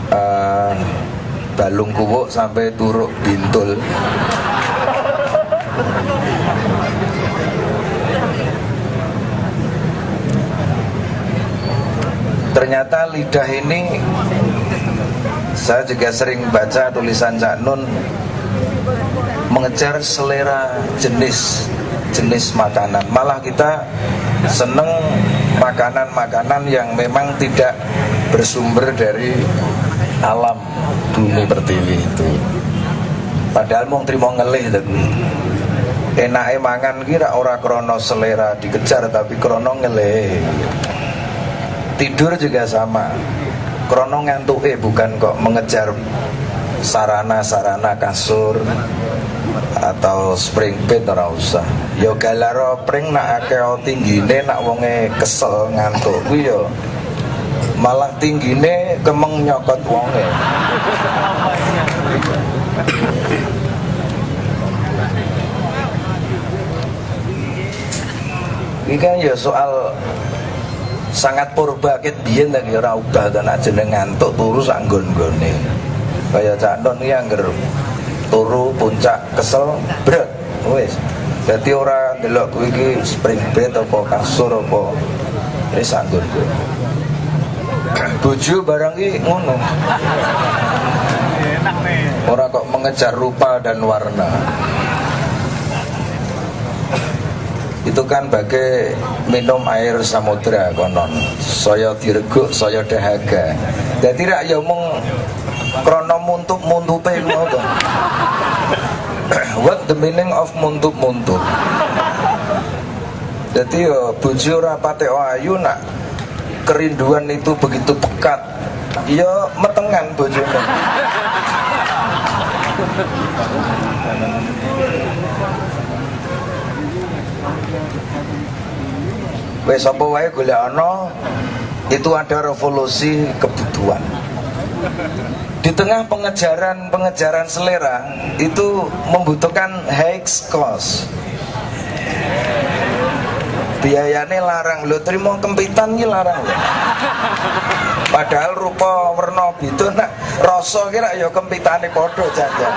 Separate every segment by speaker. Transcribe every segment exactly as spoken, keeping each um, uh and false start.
Speaker 1: uh, balung kuwuk sampai turuk bintul. Ternyata lidah ini, saya juga sering baca tulisan Cak Nun, mengejar selera jenis jenis makanan. Malah kita seneng makanan-makanan yang memang tidak bersumber dari alam bumi pertiwi itu. Padahal mau terima ngelih tapi enake mangan kira ora krono selera dikejar, tapi krono ngelih. Tidur juga sama, krono ngantuke, bukan kok mengejar sarana-sarana kasur atau spring bed. Ora usah. Ya galaro pring nak akeh tinggine, nak wonge kesel ngantuk kuwi ya malah tinggine kemeng nyokot wonge. Iki kan ya soal sangat purba ket biyen ta ora ubah ta, nek jeneng ngantuk turu sak nggon-nggone. Kaya Cak Nun iki angger turu puncak kesel bret wis. Dadi ora ndelok kuwi iki spring bed apa kasur apa wis sak nggon-nggone. Bojo barang iki ngono. Enak nih. Ora kok mengejar rupa dan warna. Itu kan bagai minum air samudra konon, saya direguk, saya dahaga. Jadi rak ya mung krono muntup-muntupe ngono. What the meaning of muntup-muntup? Jadi ya bojo ora pate ayu, nak kerinduan itu begitu pekat, ya metengan bojone. Wes apa wae golekno, itu ada revolusi kebutuhan. Di tengah pengejaran-pengejaran selera itu membutuhkan high cost. Biayane larang, lho terima kempitan iki larang lho. Padahal rupa werna beda, nak rasa ki rak ya kempitane padha janjan.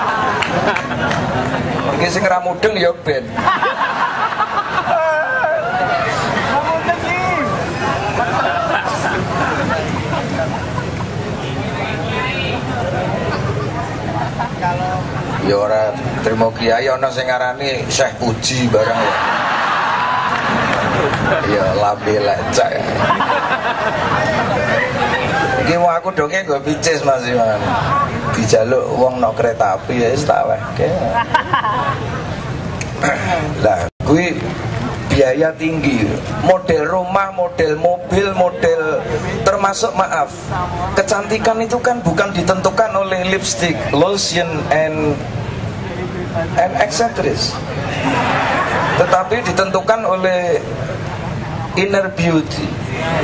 Speaker 1: Iki sing ra mudeng ya ben. Ya ora terima kiai ana sing ngarani Syekh Puji barang ya. Ya lambe lecek. Iki wong aku donge nggo picis Mas Iman. Dijaluk wong nok kereta api ya wis tak wehke. Lah kuwi biaya tinggi, model rumah, model mobil, model termasuk maaf, kecantikan itu kan bukan ditentukan oleh lipstick, lotion, and and accessories, tetapi ditentukan oleh inner beauty.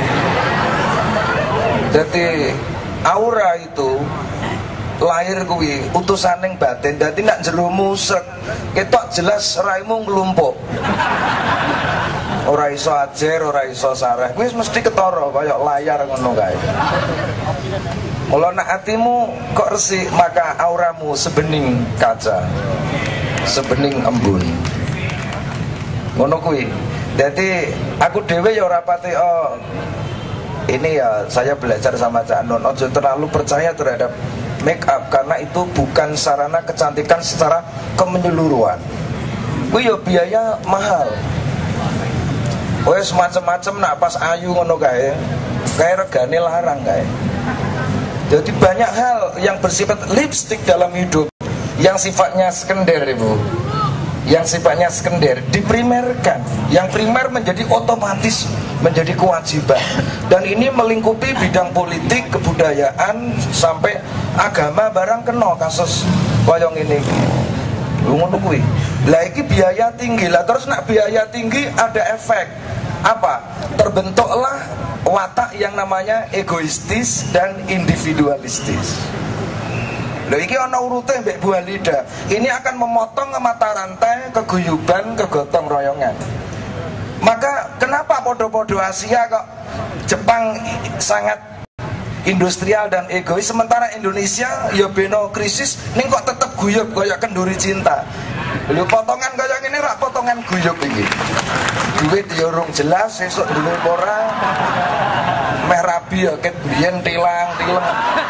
Speaker 1: Jadi aura itu lahir kuwi utusaning batin. Dadi nek jero musrek ketok jelas raimu nglumpuk. Ora iso ajer, ora iso sareh. Kuwi mesti ketara kaya layar ngono kae. Mula nek atimu kok resik, maka auramu sebening kaca, sebening embun. Ngono kuwi. Dadi aku dhewe ya ora pati oh ini ya saya belajar sama Cak Nun, ojo terlalu percaya terhadap make up karena itu bukan sarana kecantikan secara kemenyeluruhan. Kuwi ya biaya mahal. Wes macem-macem nak pas ayu ngono kae, kae regane larang kae. Jadi banyak hal yang bersifat lipstick dalam hidup yang sifatnya sekunder, Ibu. Yang sifatnya sekunder diprimerkan. Yang primer menjadi otomatis menjadi kewajiban. Dan ini melingkupi bidang politik, kebudayaan sampai agama barang kena kasus koyong ini. Ngono kuwi. Lah iki biaya tinggi. Lah terus nak biaya tinggi ada efek. Apa? Terbentuklah watak yang namanya egoistis dan individualistis. Loh iki ana urute mbek Bu Halida. Ini akan memotong mata rantai keguyuban, kegotong royongan. Maka kenapa podo-podo Asia kok Jepang sangat industrial dan egois, sementara Indonesia ya beno krisis ning kok tetep guyub kaya kenduri cinta. Lho potongan kaya ngene rak potongan guyub iki. Duit ya urung jelas, sesuk dulu ora. Meh rabi ya ket biyen tilang-tilang.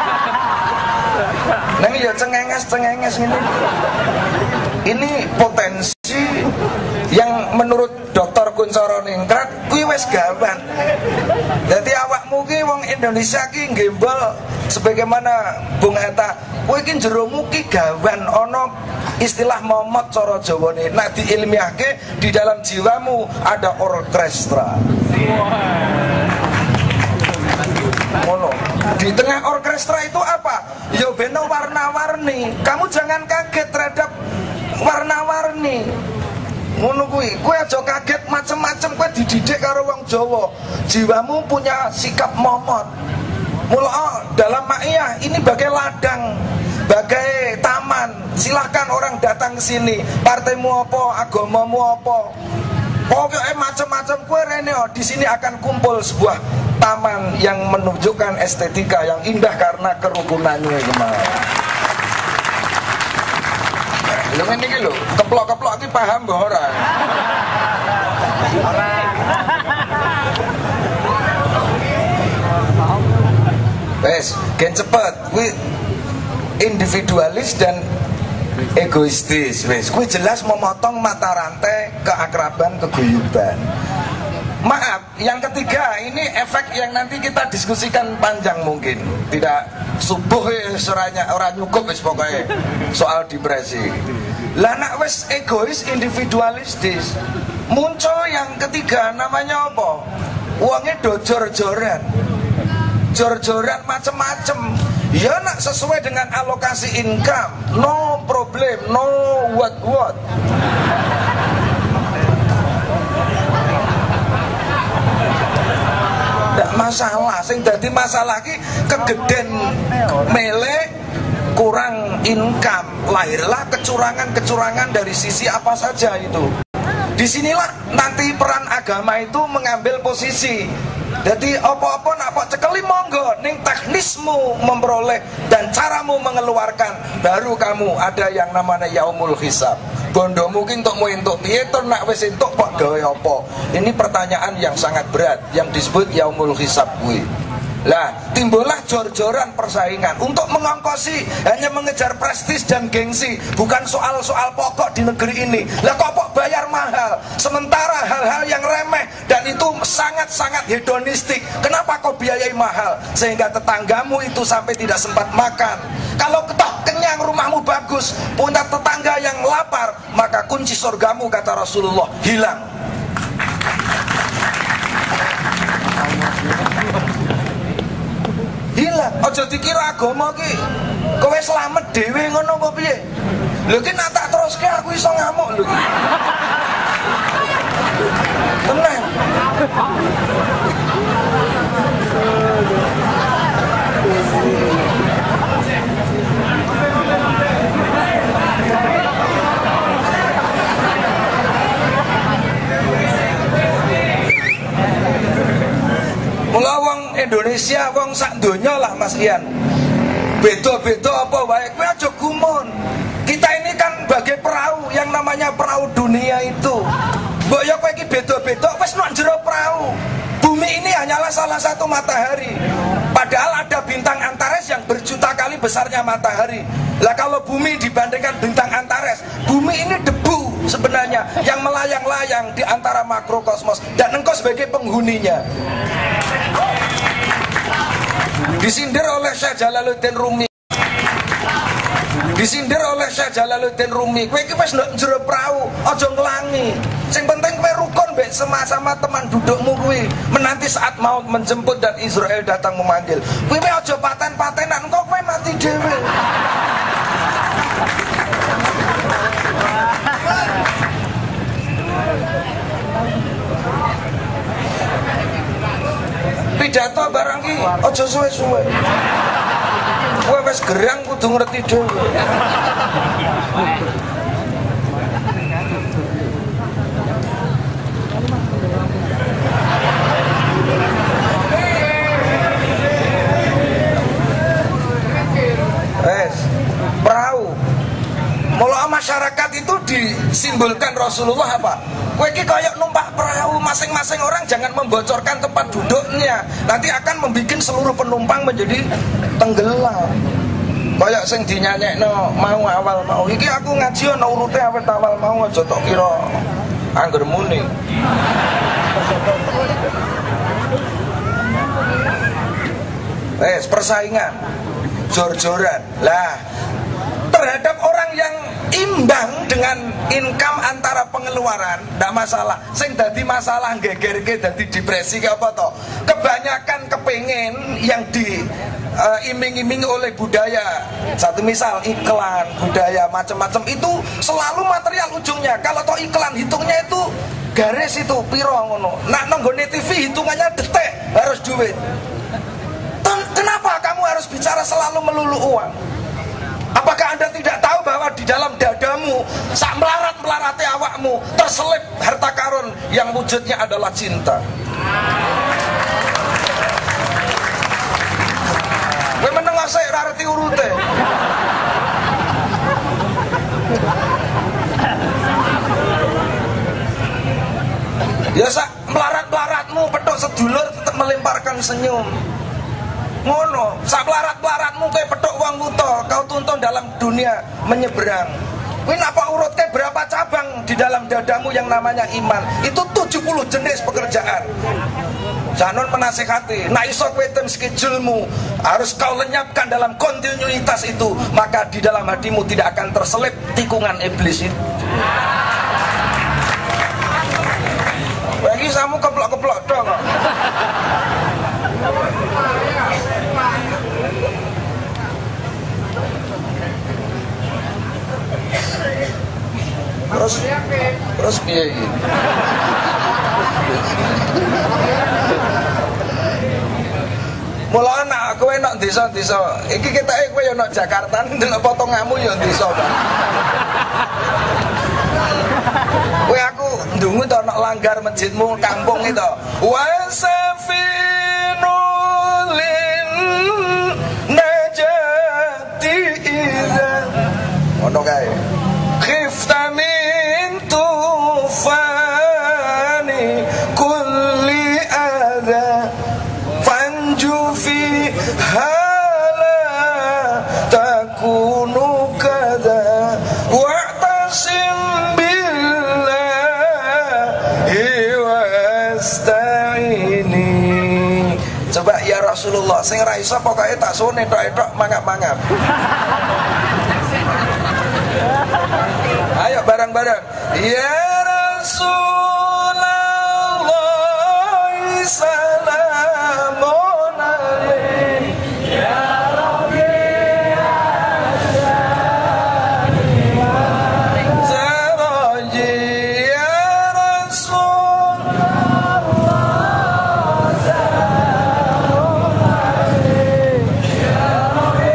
Speaker 1: Nang ya cengenges-cengenges ngene. Ini potensi yang menurut Doktor Kuncoro Ningrat kuwi wis gawan. Dadi awakmu ki wong Indonesia ki gembol sebagaimana Bung Hatta, kowe ki jeromu ki gawan ana istilah momot cara Jawane. Nek diilmiahke di dalam jiwamu ada orkestra. Mono. Di tengah orkestra itu apa? Ya beno warna-warni. Kamu jangan kaget terhadap warna-warni. Ngono kuwi, kowe aja kaget macem-macem kowe dididik karo wong Jawa. Jiwamu punya sikap momot. Mula dalam maiyah ini bagai ladang, bagai taman. Silahkan orang datang ke sini. Partaimu apa, agamamu apa. Pokoknya macam-macam kue rene di sini akan kumpul sebuah taman yang menunjukkan estetika yang indah karena kerukunannya kemarin. Lho ngene iki lho, keplok-keplok iki paham mbah ora? Wes, gen cepet kuwi individualis dan egoistis. Wes, kuwi jelas memotong mata rantai keakraban, keguyuban. Maaf, yang ketiga ini efek yang nanti kita diskusikan panjang mungkin. Tidak subuh suranya orang nyukup wis pokoknya soal depresi. Lah nak wis egois individualistis, muncul yang ketiga namanya apa? Uangnya do jor-joran. Jor-joran macem-macem. Ya nak sesuai dengan alokasi income, no problem, no what what. Tidak masalah, sing dadi masalah ki kegeden mele kurang income, lahirlah kecurangan-kecurangan dari sisi apa saja itu. Disinilah nanti peran agama itu mengambil posisi. Jadi apa-apa nak kok cekeli monggo ning teknismu memperoleh dan caramu mengeluarkan, baru kamu ada yang namanya yaumul hisab. Bondo mungkin untuk mau entuk piye to nak wis entuk kok gawe apa? Ini pertanyaan yang sangat berat yang disebut yaumul hisab kuwi. Lah, timbullah jor-joran persaingan untuk mengongkosi, hanya mengejar prestis dan gengsi, bukan soal-soal pokok di negeri ini. Lah kok kok bayar mahal, sementara hal-hal yang remeh dan itu sangat-sangat hedonistik, kenapa kau biayai mahal sehingga tetanggamu itu sampai tidak sempat makan? Kalau ketok kenyang, rumahmu bagus, punya tetangga yang lapar, maka kunci surgamu kata Rasulullah hilang. Hilang. Aja dikira agama ki kowe slamet dhewe ngono apa piye? Lho ki nek tak teruske aku iso ngamuk lho. Tenang. Mula wong Indonesia wong sak donya lah Mas Ian. Beda-beda apa wae kowe aja gumun. Kita ini kan bagai perahu yang namanya perahu dunia itu. Mbok ya kowe iki beda-beda wis nang jero perahu. Bumi ini hanyalah salah satu matahari. Padahal ada bintang Antares yang berjuta kali besarnya matahari. Lah kalau bumi dibandingkan bintang Antares, bumi ini debu sebenarnya yang melayang-layang di antara makrokosmos dan engkau sebagai penghuninya. Disindir oleh Syekh Jalaluddin Rumi. Disindir oleh Syekh Jalaluddin Rumi. Kowe iki wis ndok jero perahu, aja nglangi. Sing penting kowe rukun mbek sama-sama teman dudukmu kuwi. Menanti saat maut menjemput dan Israel datang memanggil. Kowe aja paten-patenan, engko kowe mati dhewe. Pidato barang ki aja suwe-suwe. Kowe wis gerang kudu ngerti dhewe. disimbolkan Rasulullah apa? Kowe iki kayak numpak perahu, masing-masing orang jangan membocorkan tempat duduknya. Nanti akan membuat seluruh penumpang menjadi tenggelam. Kayak sing dinyanyekno mau awal mau. Iki aku ngaji ana urute awet awal mau aja tok kira angger muni. Wes persaingan, jor-joran. Lah, terhadap orang yang imbang dengan income antara pengeluaran, ndak masalah. Sing dadi masalah gegerke dadi depresi ke apa toh? Kebanyakan kepengen yang di uh, iming-iming oleh budaya. Satu misal iklan, budaya macam-macam itu selalu material ujungnya. Kalau toh iklan hitungnya itu garis itu piro ngono. Nak nonggone T V hitungannya detik harus duit. Kenapa kamu harus bicara selalu melulu uang? Apakah Anda tidak tahu bahwa di dalam dadamu, sak melarat-melarati awakmu, terselip harta karun yang wujudnya adalah cinta? Kowe meneng sik ora arti urute. Ya sak melarat-melaratmu petuk sedulur tetap melemparkan senyum. Ngono, sak pelarat-pelaratmu kayak petuk uang buta, kau tuntun dalam dunia menyeberang. Kowe napa urutke berapa cabang di dalam dadamu yang namanya iman? Itu tujuh puluh jenis pekerjaan. Jangan menasehati, nak iso kowe tem schedule-mu harus kau lenyapkan dalam kontinuitas itu, maka di dalam hatimu tidak akan terselip tikungan iblis itu. Bagi kamu keplok-keplok dong. Terus terus piye iki? Mula anak kowe nek desa-desa, iki ketake kowe yo nek Jakarta ndelok potonganmu yo desa, Pak. Kowe aku ndungu to nek langgar masjidmu kampung itu. Wasafinul najati idza. Ono kae. Khifta min tufani kulli adha fanju fi hala takunu kada wa'tasim billahi wasta'ini. Coba ya Rasulullah, sing ra iso pokoke tak sune tok-tok mangap-mangap. Ayo bareng-bareng. Ya Rasulullah salamun alaik ya Rabbi Zaraji ya Rasulullah salamun alaik ya Rabbi.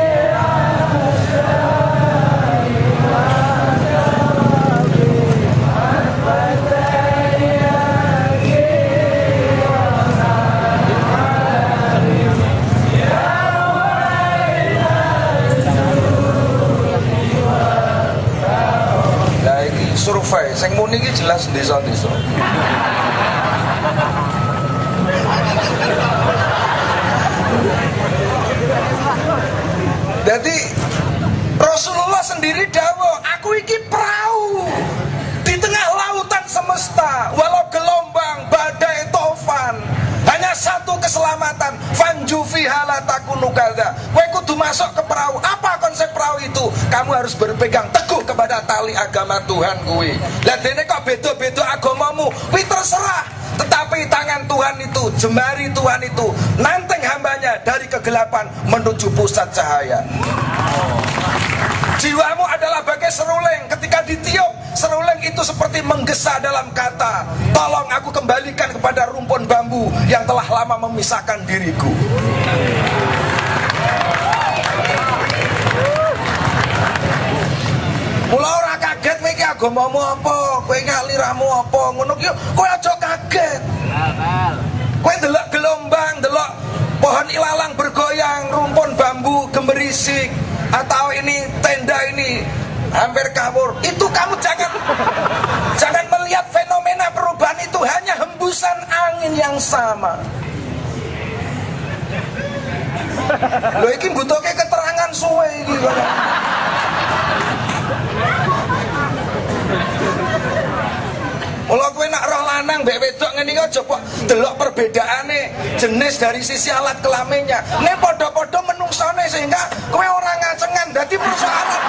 Speaker 1: Survei, sing muni iki jelas desa-desa. Jadi Rasulullah sendiri dawuh, aku iki perahu di tengah lautan semesta, walau gelombang, badai, tofan, hanya satu keselamatan, fanju fiha la takunu kadza. Kowe kudu masuk ke perahu. Apa konsep perahu itu? Kamu harus berpegang teguh kepada tali agama Tuhan kuwi. Lah dene kok beda-beda agamamu, kuwi terserah. Tetapi tangan Tuhan itu, jemari Tuhan itu nanteng hambanya dari kegelapan menuju pusat cahaya. Jiwamu adalah bagai seruling. Ketika ditiup, seruling itu seperti menggesa dalam kata, tolong aku kembalikan kepada rumpun bambu yang telah lama memisahkan diriku. Mula ora kaget kowe iki agamamu apa, kowe iki aliramu apa, ngono ki kowe aja kaget. Kowe delok gelombang, delok pohon ilalang bergoyang, rumpun bambu gemerisik, atau ini tenda ini hampir kabur. Itu kamu jangan jangan melihat fenomena perubahan itu hanya hembusan angin yang sama. Loh iki butuhke keterangan suwe iki kok. Mula kowe nak roh lanang mbek wedok ngene iki aja kok delok perbedaane jenis dari sisi alat kelaminnya. Nek padha-padha menungsone sehingga kowe ora ngacengan. Dadi persoalan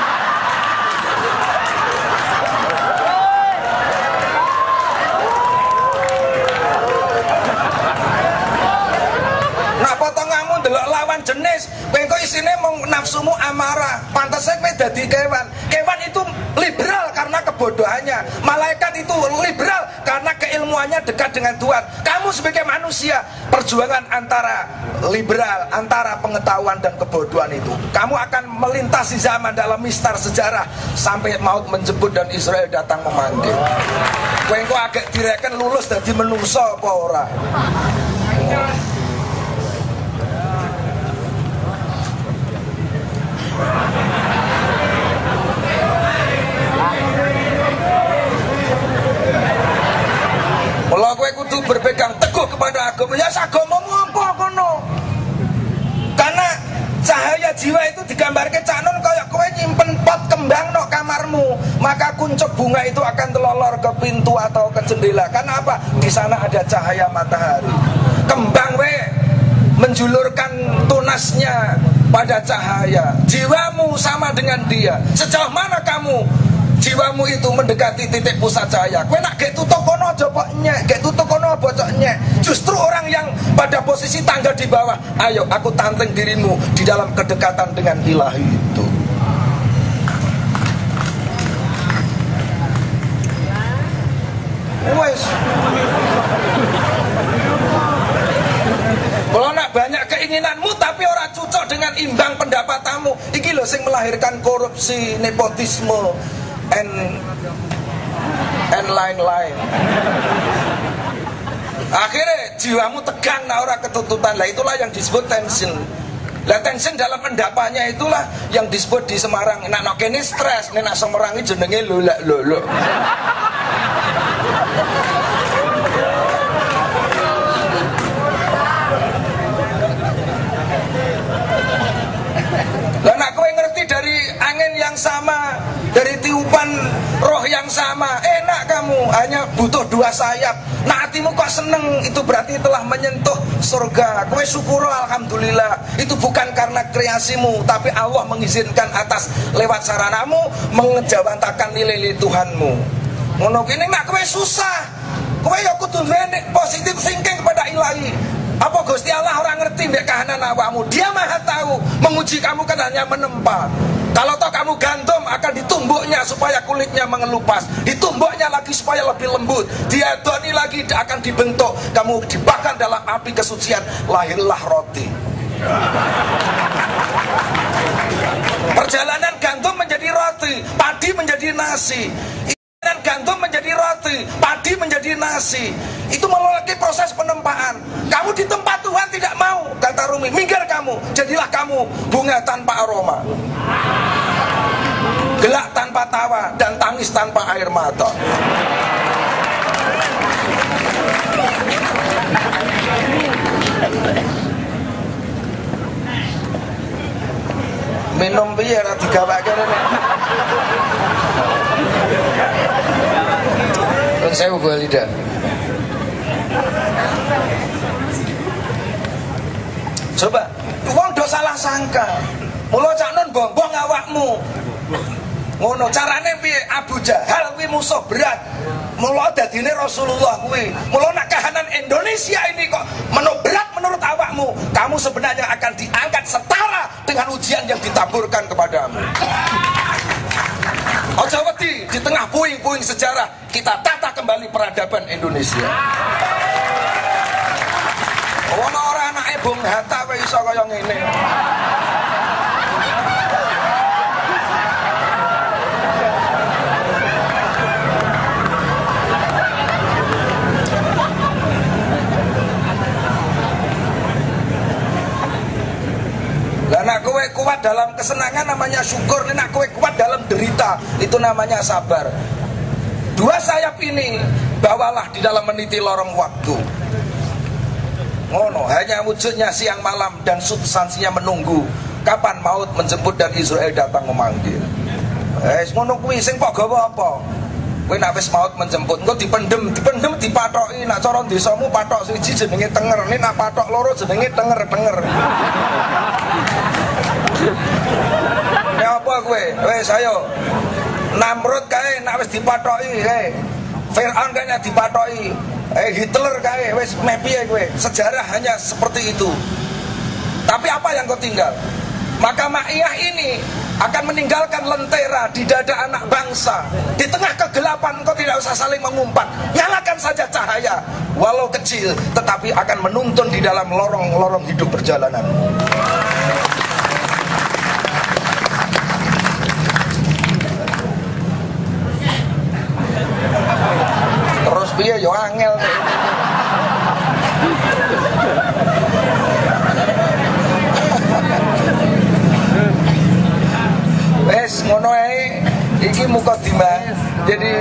Speaker 1: nak potonganmu delok lawan jenis, kowe kok isine mung nafsumu amarah. Pantese kowe dadi kewan. Kewan itu liberal karena kebodohannya. Malaikat itu liberal karena keilmuannya dekat dengan Tuhan. Kamu sebagai manusia, perjuangan antara liberal, antara pengetahuan dan kebodohan itu. Kamu akan melintasi zaman dalam mistar sejarah sampai maut menjemput dan Israel datang memanggil. Kowe kok agak direken lulus dadi menungso apa ora? Kalau kowe kudu berpegang teguh kepada agama, ya agamamu apa kono? Karena cahaya jiwa itu digambarkan Cak Nun kayak kowe nyimpen pot kembang no kamarmu, maka kuncup bunga itu akan telolor ke pintu atau ke jendela. Karena apa? Di sana ada cahaya matahari. Kembang we menjulurkan tunasnya pada cahaya. Jiwamu sama dengan dia. Sejauh mana kamu jiwamu itu mendekati titik pusat cahaya? Kowe nak gek tutuk kono aja kok nyek, gek tutuk kono bocok nyek. Justru orang yang pada posisi tangga di bawah, ayo aku tanteng dirimu di dalam kedekatan dengan ilahi itu. Wes. Kalau nak banyak keinginanmu tapi orang cocok dengan imbang pendapatamu, iki lho sing melahirkan korupsi, nepotisme, and and lain-lain. Akhirnya jiwamu tegang, nah orang ketututan. Lah itulah yang disebut tension. Lah tension dalam endapannya itulah yang disebut di Semarang. Nak nok kene stres, nek nak Semarang iki jenenge lolak lolok. Lah nak kowe ngerti dari angin yang sama, dari tiupan roh yang sama, enak kamu, hanya butuh dua sayap. Nah hatimu kok seneng, itu berarti telah menyentuh surga. Kowe syukur alhamdulillah. Itu bukan karena kreasimu, tapi Allah mengizinkan atas lewat saranamu mengejawantakan nilai-nilai Tuhanmu. Ngono kene mak kowe susah. Kowe ya kudu duwe positive thinking kepada ilahi. Apa Gusti Allah orang ngerti mbek kahanan awakmu? Dia Maha tahu. Menguji kamu kan hanya menempa. Kalau toh kamu gandum akan ditumbuknya supaya kulitnya mengelupas, ditumbuknya lagi supaya lebih lembut, diadoni lagi akan dibentuk, kamu dibakar dalam api kesucian, lahirlah roti. Perjalanan gandum menjadi roti, padi menjadi nasi. Dan gandum menjadi roti, padi menjadi nasi. Itu melalui proses penempaan. Kamu di tempat Tuhan tidak mau, kata Rumi, minggir kamu, jadilah kamu bunga tanpa aroma, gelak tanpa tawa, dan tangis tanpa air mata. Minum biar digawake rene. Nun sewu Bu Alida. Coba, wong do salah sangka. Mula Cak Nun bombong awakmu. Ngono carane piye? Abu Jahal kuwi musuh berat. Mula dadine Rasulullah kuwi. Mula nak kahanan Indonesia ini kok menurut berat menurut awakmu, kamu sebenarnya akan diangkat setara dengan ujian yang ditaburkan kepadamu. Ojo wedi di tengah puing-puing sejarah kita tata kembali peradaban Indonesia. Ono ora anake Bung Hatta kok iso kaya ngene. Lah nek kowe kuat dalam kesenangan namanya syukur, nek kowe kuat dalam derita itu namanya sabar. Dua sayap ini bawalah di dalam meniti lorong waktu. Ngono, hanya wujudnya siang malam dan substansinya menunggu kapan maut menjemput dan Israel datang memanggil. Eh, ngono kuwi sing kok gawa apa? Kowe nek wis maut menjemput, engko dipendem, dipendem dipatoki, nek cara desamu patok siji jenenge tenger, nek nak patok loro jenenge tenger-tenger. Ya apa kowe? Wis ayo. Namrud kae nek wis dipatoki, eh. Firaun kae nek dipatoki, eh Hitler kae wis meh piye kowe? Sejarah hanya seperti itu. Tapi apa yang kau tinggal? Maka Ma'iyah ini akan meninggalkan lentera di dada anak bangsa. Di tengah kegelapan kau tidak usah saling mengumpat, nyalakan saja cahaya walau kecil, tetapi akan menuntun di dalam lorong-lorong hidup perjalanan. Terus piye yo angel. Wes ngono ae iki mukadimah. Jadi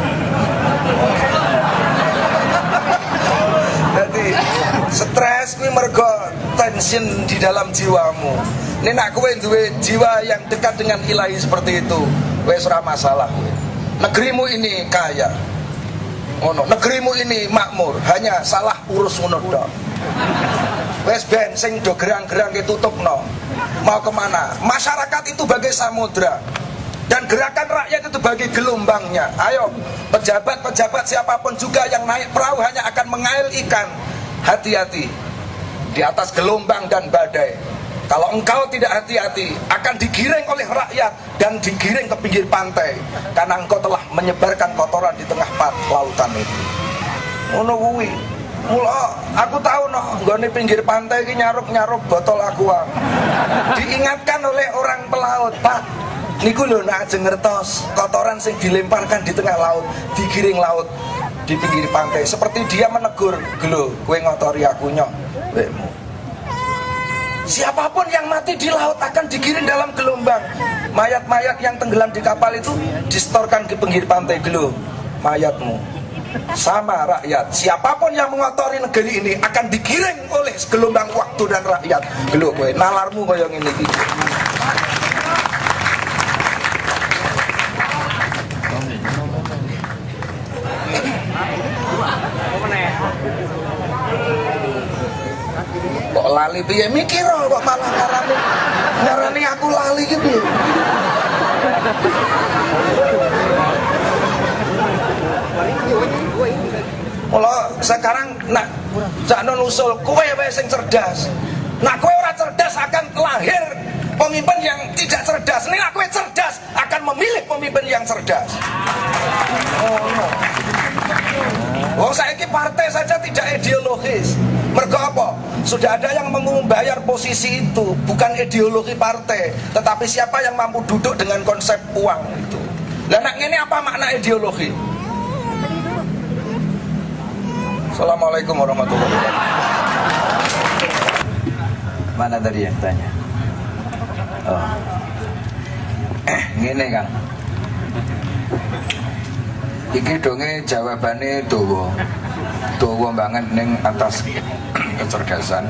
Speaker 1: Jadi stres kuwi mergo tension di dalam jiwamu. Nek nak kowe duwe jiwa yang dekat dengan ilahi seperti itu, wes ora masalah. Negerimu ini kaya. Ngono, negerimu ini makmur, hanya salah urus ngono tok. Wes ben sing do gerang-gerang ketutupno. Mau kemana? Masyarakat itu bagai samudra dan gerakan rakyat itu bagai gelombangnya. Ayo, pejabat-pejabat siapapun juga yang naik perahu hanya akan mengail ikan. Hati-hati di atas gelombang dan badai. Kalau engkau tidak hati-hati, akan digiring oleh rakyat dan digiring ke pinggir pantai karena engkau telah menyebarkan kotoran di tengah lautan itu. Ngono kuwi. Mula aku tahu no, nggone pinggir pantai iki nyaruk-nyaruk botol aqua. Diingatkan oleh orang pelaut, Pak, niku lho nek ajeng ngertos kotoran sing dilemparkan di tengah laut, digiring laut di pinggir pantai. Seperti dia menegur, "Gelo, kowe ngotori aku nyok, wekmu." Siapapun yang mati di laut akan digiring dalam gelombang. Mayat-mayat yang tenggelam di kapal itu distorkan ke pinggir pantai. Gelo, mayatmu. Sama rakyat, siapapun yang mengotori negeri ini akan digiring oleh gelombang waktu dan rakyat. Gelo kowe nalarmu kaya ngene iki. Kok lali piye mikir kok malah ngarani ngarani aku lali iki piye? Mula sekarang nak jakno nusul kowe wae sing cerdas. Nak kowe ora cerdas akan lahir pemimpin yang tidak cerdas. Nek kowe cerdas akan memilih pemimpin yang cerdas. Oh no. Wong saiki partai saja tidak ideologis. Mergo apa? Sudah ada yang membayar posisi itu, bukan ideologi partai, tetapi siapa yang mampu duduk dengan konsep uang itu. Lah nak ngene apa makna ideologi? Assalamualaikum warahmatullahi wabarakatuh.
Speaker 2: Mana tadi yang tanya? Oh. Eh, ngene Kang. Iki donge jawabane dawa. Dawa banget ning atas kecerdasan.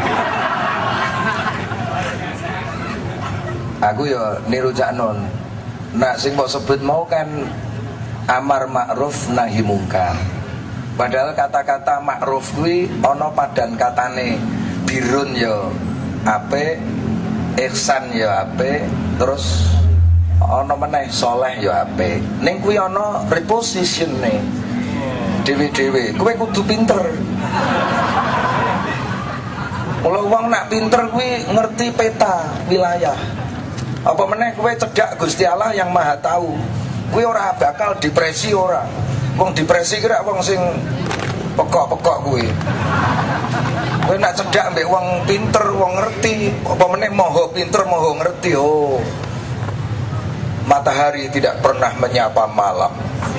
Speaker 2: Aku ya niru Cak Nun. Nah sing mbok sebut mau kan amar ma'ruf nahi mungkar. Padahal kata-kata ma'ruf kuwi ana padan katane. Birun ya apik, ihsan ya apik, terus ana meneh soleh ya apik. Ning kuwi ana repositione. Dewe-dewe, kowe kudu pinter. Mula wong nak pinter kuwi ngerti peta wilayah. Apa meneh kowe cedak Gusti Allah yang Maha Tahu. Kuwi ora bakal depresi ora. Wong depresi kira wong sing pekok-pekok kuwi. Kowe nak cedak mbek wong pinter, wong ngerti, apa meneh moho pinter, moho ngerti. Oh. Matahari tidak pernah menyapa malam.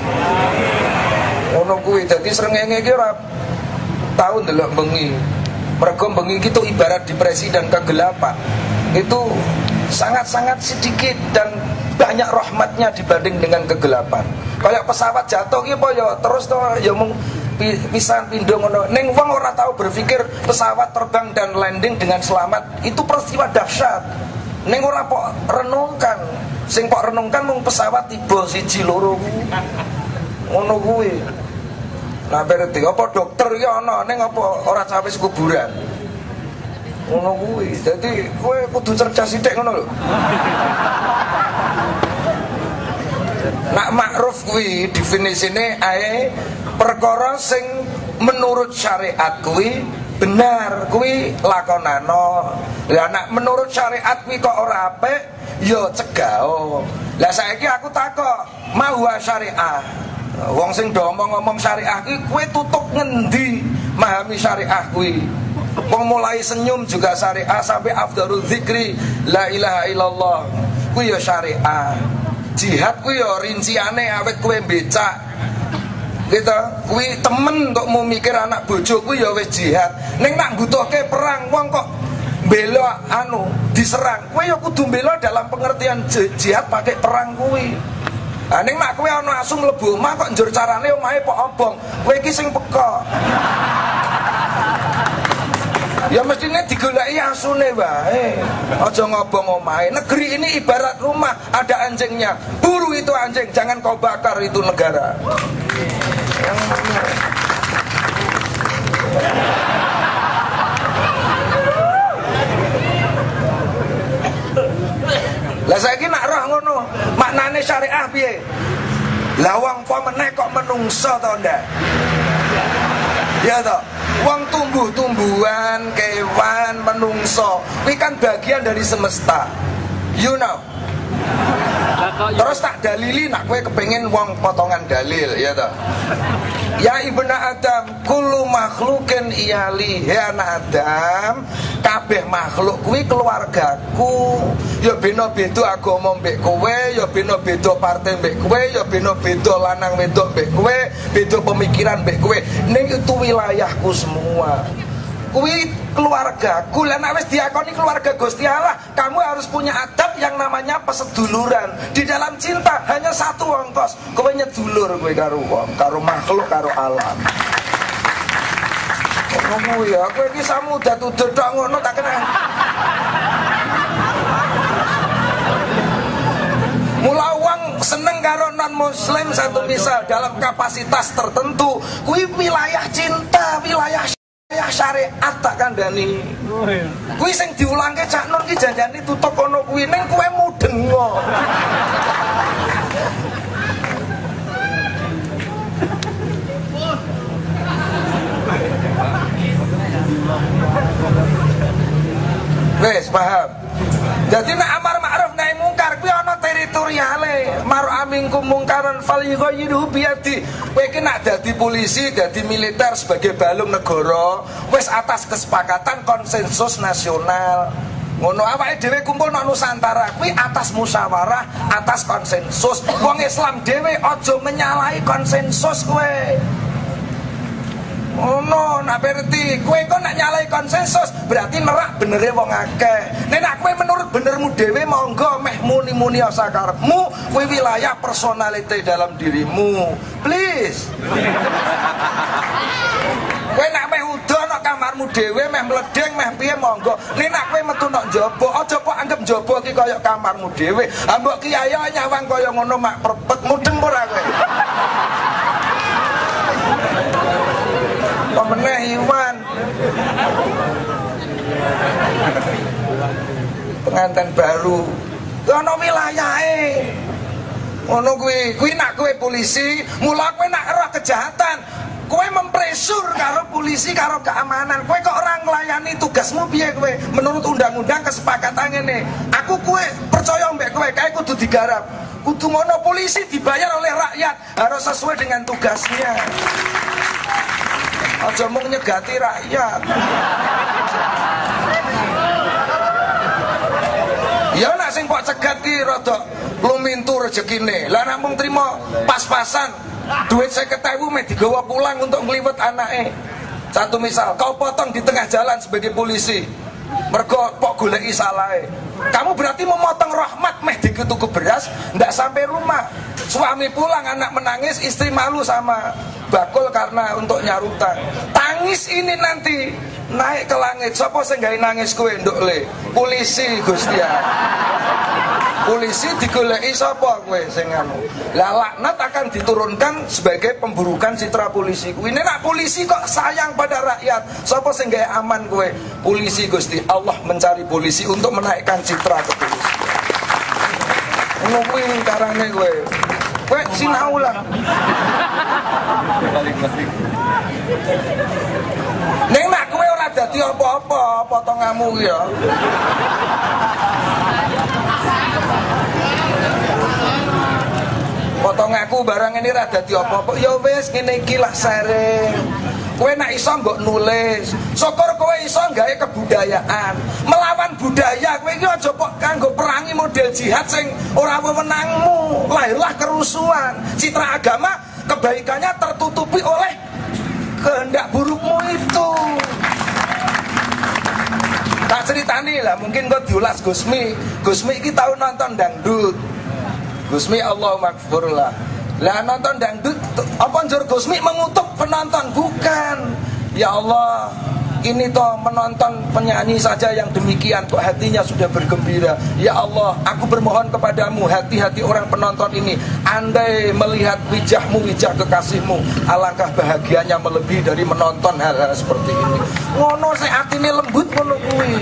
Speaker 2: Ngono kuwi dadi srengenge iki ora tau ndelok bengi. Mergo bengi iki ibarat depresi dan kegelapan. Itu
Speaker 1: sangat-sangat sedikit dan banyak rahmatnya dibanding dengan kegelapan. Kayak pesawat jatuh ki apa ya terus to ya mung pisan pindho ngono. Ning wong ora tahu berpikir pesawat terbang dan landing dengan selamat itu peristiwa dahsyat. Ning ora pok renungkan. Sing pok renungkan mung pesawat tiba siji loro ngono kuwi. Nah berarti apa dokter ya ana ning apa ora sampe kuburan. Ngono kuwi. Dadi kowe kudu cerdas sithik ngono lho. Nak makruf kuwi definisine ae perkara sing menurut syariat kuwi benar kuwi lakonano. Lah nak menurut syariat kuwi kok ora apik ya cegah. Lah saiki aku takok, mau syariah. Wong sing do ngomong syariah kuwi kowe tutup ngendi memahami syariah kuwi? Wong mulai senyum juga syariah sampai afdharul zikri la ilaha illallah kuwi ya syariah. Jihad kuwi ya rinciane awet kowe becak. Gitu, kuwi temen kok mau mikir anak bojo kuwi ya wis jihad. Ning nak mbutuhke perang wong kok bela anu diserang. Kowe ya kudu bela dalam pengertian jihad pakai perang kuwi. Ah ning mak kowe ana asu mlebu omah kok njur carane omahe pok obong. Kowe iki sing peka. Ya mestinya digoleki asune wae. Aja ngobong omahe. Negeri ini ibarat rumah, ada anjingnya. Buru itu anjing, jangan kau bakar itu negara. Lah saiki nak roh ngono, maknane syariah piye? Lah wong apa meneh kok menungso to ndak? Ya toh, wong tumbuh-tumbuhan, kewan, menungso, ini kan bagian dari semesta. You know. Terus tak dalili nak kowe kepengin wong potongan dalil, ya toh. Ya ibnu Adam, kullu makhluqin iyali. Ya anak Adam, kabeh makhluk kuwi keluargaku. Ya beda-beda agama mbek kowe, ya beda-beda partai mbek kowe, ya beda-beda lanang wedok mbek kowe, beda pemikiran mbek kowe. Ning itu wilayahku semua. Kuwi keluargaku. Lah nek wis diakoni keluarga Gusti Allah, kamu harus punya adab yang namanya peseduluran. Di dalam cinta hanya satu ongkos, kowe nyedulur kowe karo wong, karo makhluk, karo alam. Ngono ya, kowe iki samudat udah tok ngono tak kena. Mula wong seneng karo non muslim satu misal dalam kapasitas tertentu, kuwi wilayah cinta, wilayah ya syariat tak kandhani. Kuwi sing diulangke Cak Nur ki janjane tutup kono kuwi ning kowe mudeng kok. Wes paham. Jadi nek amar ma'ruf nahi mungkar kuwi ana teritoriale. Mar aminkum mungkaran falyughayyirhu biyadi. Kowe iki nek dadi polisi, dadi militer sebagai balung negara, wis atas kesepakatan konsensus nasional. Ngono awake dhewe kumpul nang Nusantara kuwi atas musyawarah, atas konsensus. Wong Islam dhewe aja menyalahi konsensus kowe. Oh no, nak berarti kowe kok nak nyalai konsensus berarti nerak benere wong akeh. Nek nak kowe menurut benermu dhewe monggo meh muni-muni asa karepmu, kowe wilayah personality dalam dirimu. Please. Kowe nak meh udo nak kamarmu dhewe meh mledeng meh piye monggo. Nek nak kowe metu nak njaba, aja kok anggap njaba ki kaya kamarmu dhewe. Ha mbok kiai nyawang kaya ngono mak prepet mudeng ora kowe. Pemeneh Iwan pengantin baru ono wilayahe ngono kuwi kuwi nak kowe polisi mula kowe nak roh kejahatan kowe mempresur karo polisi karo keamanan kowe kok ora nglayani tugasmu piye kowe menurut undang-undang kesepakatan ngene aku kowe percaya mbek kowe kae kudu digarap kudu ngono polisi dibayar oleh rakyat harus sesuai dengan tugasnya. Aja mung nyegati rakyat. Ya nek sing kok cegat ki rada lumintu rezekine. Lah nek mung trimo pas-pasan duit seket ewu mek digawa pulang untuk ngliwet anake. Satu misal, kau potong di tengah jalan sebagai polisi.
Speaker 2: Mergo kok goleki salahe. Kamu berarti memotong rahmat meh diketuku beras ndak sampai rumah. Suami pulang, anak menangis, istri malu sama bakul karena untuk nyarutang. Tangis ini nanti naik ke langit. Sapa sing gawe nangis kowe nduk le? Polisi Gusti ya. Polisi digoleki sapa kowe sing anu. Lah laknat akan diturunkan sebagai pemburukan citra polisi. Kuwi nek polisi kok sayang pada rakyat. Sapa sing gawe aman kowe? Polisi Gusti. Allah mencari polisi untuk menaikkan citra kepolisian. Ngono kuwi carane kowe. Kowe sinau lah. Ning nek kowe ora dadi apa-apa, potonganmu ki ya. Potong aku barang ini rada dadi apa-apa. Ya wis ngene iki lah sering. Kowe nek iso mbok nulis. Syukur kowe iso gawe kebudayaan. Melawan budaya kowe iki aja kok kanggo perangi model jihad sing ora wewenangmu. Lahirlah kerusuhan. Citra agama kebaikannya tertutupi oleh kehendak burukmu itu. Tak ceritani lah, mungkin kok diulas Gusmi. Gusmi iki tau nonton dangdut. Gusmi Allah makfur lah. Lah nonton dangdut apa njur Gusmi mengutuk penonton? Bukan. Ya Allah, ini toh menonton penyanyi saja yang demikian kok hatinya sudah bergembira. Ya Allah, aku bermohon kepadamu, hati-hati orang penonton ini andai melihat wijahmu, wijah kekasihmu, alangkah bahagianya melebihi dari menonton hal-hal seperti ini. Ngono sing atine lembut ngono kuwi.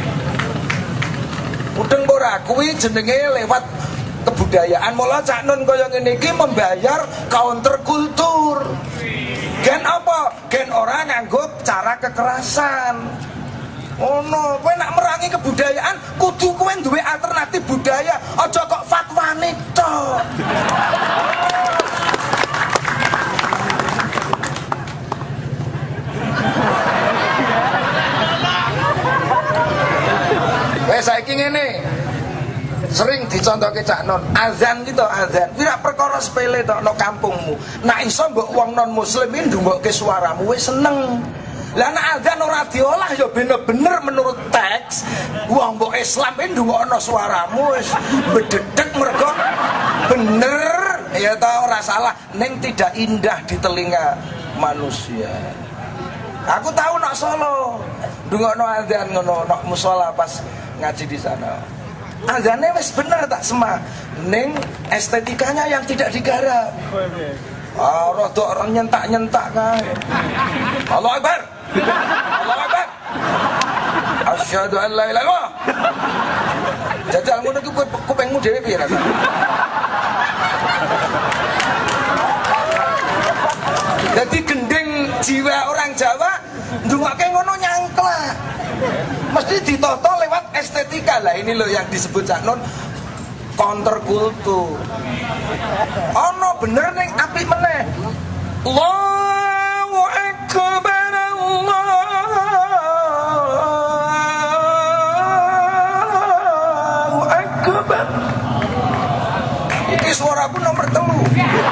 Speaker 2: Mudeng ora kuwi jenenge lewat kebudayaan. Mula Cak Nun kaya ngene iki membayar counter kultur. Gen apa? Gen orang nganggo cara kekerasan. Oh no, kowe nak merangi kebudayaan kudu kowe duwe alternatif budaya. Aja kok fatwane tok. Wes saiki ngene. Sering dicontohke Cak Nun, azan gitu, azan. Tidak perkara sepele tok no kampungmu. Nak iso mbok wong non muslim iki ndungokke suaramu wis seneng. Lah nek azan ora diolah ya bener-bener menurut teks, wong mbok Islam iki ndungokno suaramu wis bededek mergo bener ya ta ora salah ning tidak indah di telinga manusia. Aku tahu nak Solo ndungokno azan ngono nak musala pas ngaji di sana. Azannya wis bener tak semua, ning estetikanya yang tidak digarap. Ah, rodok nyentak-nyentak kae. Allahu Akbar. Allahu Akbar. Asyhadu an la ilaha illallah. Jajal ngono iki kupengmu dhewe piye rasane? Jadi gending jiwa orang Jawa ndungake ngono nyangklak. Mesti ditoto lewat estetika lah. Ini loh yang disebut Cak Nun counter kultur. Ono bener ning apik meneh. Allahu Akbar, Allahu Akbar. Iki suaraku nomor telu.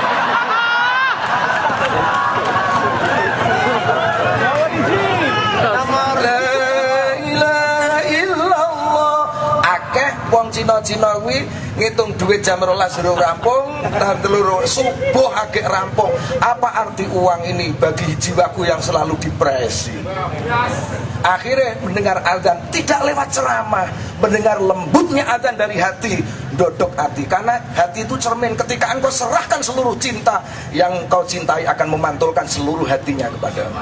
Speaker 2: Wong Cina-Cina kuwi ngitung duit jam rolas durung rampung, tahan telur subuh agek rampung. Apa arti uang ini bagi jiwaku yang selalu depresi? Akhirnya mendengar azan tidak lewat ceramah, mendengar lembutnya azan dari hati, dodok hati. Karena hati itu cermin, ketika engkau serahkan seluruh cinta yang kau cintai akan memantulkan seluruh hatinya kepadamu.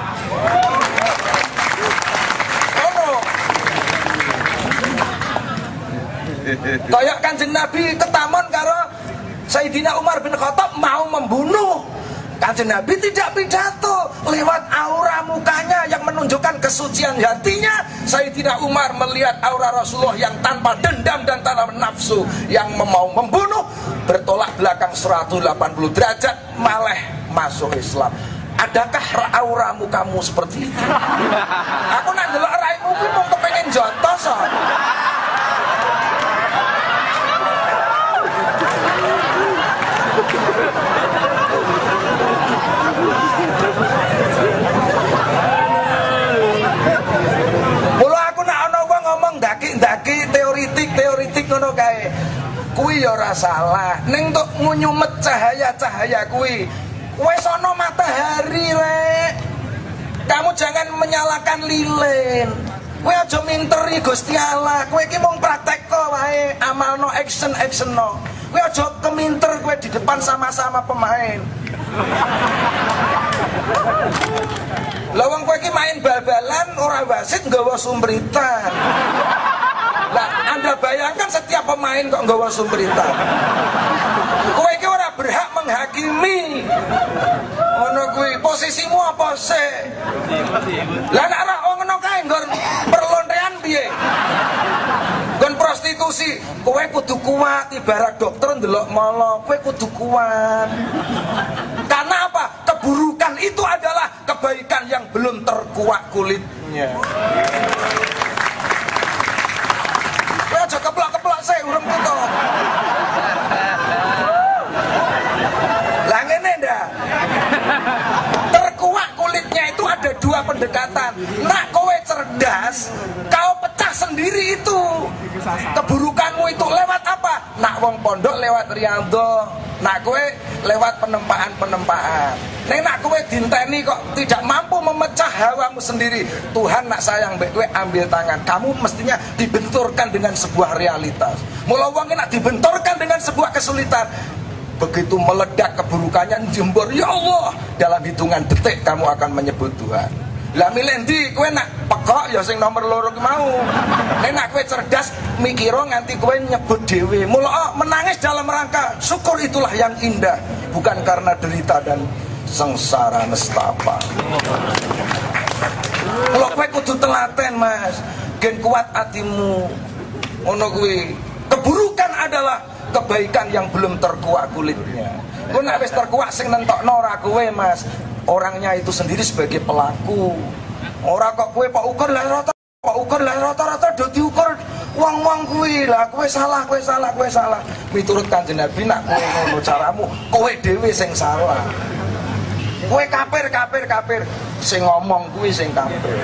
Speaker 2: Kayak Kanjeng Nabi ketamon karo Sayyidina Umar bin Khattab mau membunuh. Kanjeng Nabi tidak pidato, lewat aura mukanya yang menunjukkan kesucian hatinya. Sayyidina Umar melihat aura Rasulullah yang tanpa dendam dan tanpa nafsu, yang mau membunuh, bertolak belakang seratus delapan puluh derajat malah masuk Islam. Adakah aura mukamu seperti itu? Aku nang delok raimu kuwi mau kepengin jotos kok. Mula aku nak ana wong kuwi ya ora salah. Ning tuk ngunyumet cahaya-cahaya kuwi wis ana matahari rek. Kamu jangan menyalakan lilin. Kowe aja minteri Gusti Allah. Kowe iki mung praktekno wae, amalno action-actionno. Kowe aja keminter kowe di depan sama-sama pemain. Lah wong kowe iki main bal-balan ora wasit nggawa sumbritan. Lah Anda bayangkan setiap pemain kok nggawa sumbritan. Kowe iki ora berhak menghakimi. Ngono kuwi posisimu apa sih? Lah nek ora ngono kae nggon perlontean piye? Nggon prostitusi, kowe kudu kuat ibarat dokter ndelok molo, kowe kudu kuat. Karena apa? Keburukan itu adalah kebaikan yang belum terkuak kulitnya. Kowe aja keplok-keplok sih urung kita. Lah ngene ndak? Terkuak kulitnya itu ada dua pendekatan. Nak kowe cerdas, kau pecah sendiri itu. Keburukanmu itu lewat apa? Nak wong pondok lewat riyadhah, nak kowe lewat penempaan-penempaan. Nek nak kowe dinteni kok tidak mampu memecah hawamu sendiri, Tuhan nak sayang mbek kowe ambil tangan. Kamu mestinya dibenturkan dengan sebuah realitas. Mula wong nak dibenturkan dengan sebuah kesulitan, begitu meledak keburukannya jembur, ya Allah, dalam hitungan detik kamu akan menyebut Tuhan. Lah milih ndi kowe nak pekok ya sing nomor loro ki mau. Nek nak kowe cerdas mikiro nganti kowe nyebut dhewe. Mula menangis dalam rangka syukur itulah yang indah, bukan karena derita dan sengsara nestapa. Kalau kowe kudu telaten Mas, gen kuat hatimu. Ngono kuwi. Keburukan adalah kebaikan yang belum terkuak kulitnya. Kowe nek wis terkuak sing nentokno ora kowe Mas. Orangnya itu sendiri sebagai pelaku. Ora kok kowe pak ukur lah rata, pak ukur lah rata-rata do diukur wong-wong kuwi lah. Kowe salah, kowe salah, kowe salah. Miturut Kanjeng Nabi nak kowe ngono caramu, kowe dhewe sing salah. Kowe kafir, kafir, kafir. Sing ngomong kuwi sing kafir.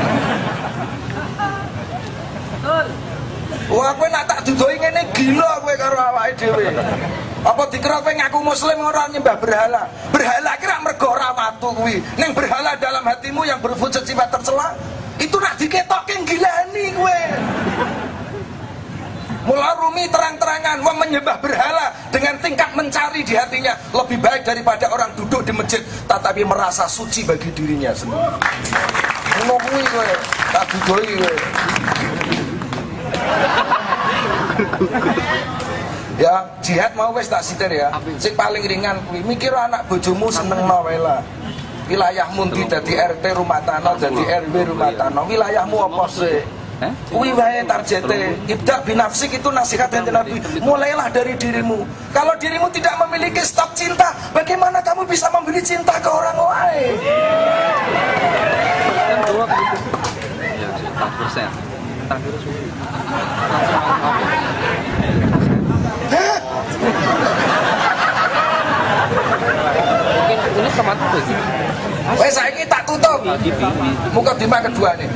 Speaker 2: Wah, kowe nak tak dudoi ngene gila kowe karo awake dhewe. Apa dikira kowe ngaku muslim ora nyembah berhala? Berhala kira mergo ora watu kuwi. Ning berhala dalam hatimu yang berwujud sifat tercela, itu nak diketokke gilani kowe. Mula Rumi terang-terangan wong menyembah berhala dengan tingkat mencari di hatinya lebih baik daripada orang duduk di masjid tetapi merasa suci bagi dirinya sendiri. Ngono kuwi kowe, tak dudoi kowe. Ya, jihad mau wis tak sitir ya. Sing paling ringan kuwi mikir anak bojomu senengno wae lah. Wilayahmu ndi dadi R T rumah tanah, dadi R W rumah tanah. Wilayahmu apa sih? Kuwi wae targete. Ibda binafsik itu nasihat dari Nabi. Mulailah dari dirimu. Kalau dirimu tidak memiliki stok cinta, bagaimana kamu bisa membeli cinta ke orang lain?
Speaker 3: Ini sama tuh sih.
Speaker 2: Wes saiki tak tutup. Muka dima kedua nih.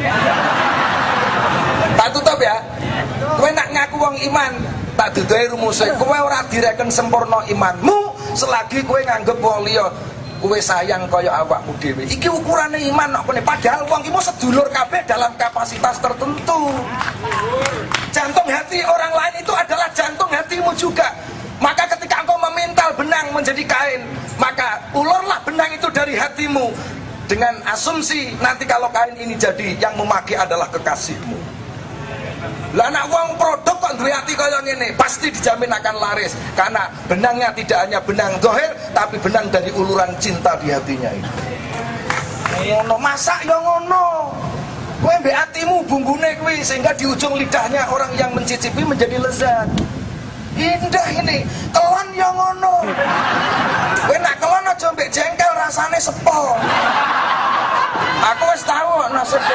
Speaker 2: Tak tutup ya. Kowe nak ngaku wong iman, tak dudoi rumuse. Kowe ora direken sempurna imanmu selagi kowe nganggep wong liya kowe sayang kaya awakmu dhewe. Iki ukurane iman kok kene. Padahal wong iki mau sedulur kabeh dalam kapasitas tertentu. Jantung hati orang lain itu adalah jantung hatimu juga. Maka ketika engkau memintal benang menjadi kain, maka ulurlah benang itu dari hatimu dengan asumsi nanti kalau kain ini jadi yang memakai adalah kekasihmu. Lah anak wong produk kok duwe ati kaya ngene, pasti dijamin akan laris karena benangnya tidak hanya benang zahir tapi benang dari uluran cinta di hatinya itu. Ngono masak ya ngono. Kowe mbek atimu bumbune kuwi sehingga di ujung lidahnya orang yang mencicipi menjadi lezat. Indah ini, kelon ya ngono. Kowe nak kelon aja mbek jengkel rasane sepo. Aku wis tau nasibku.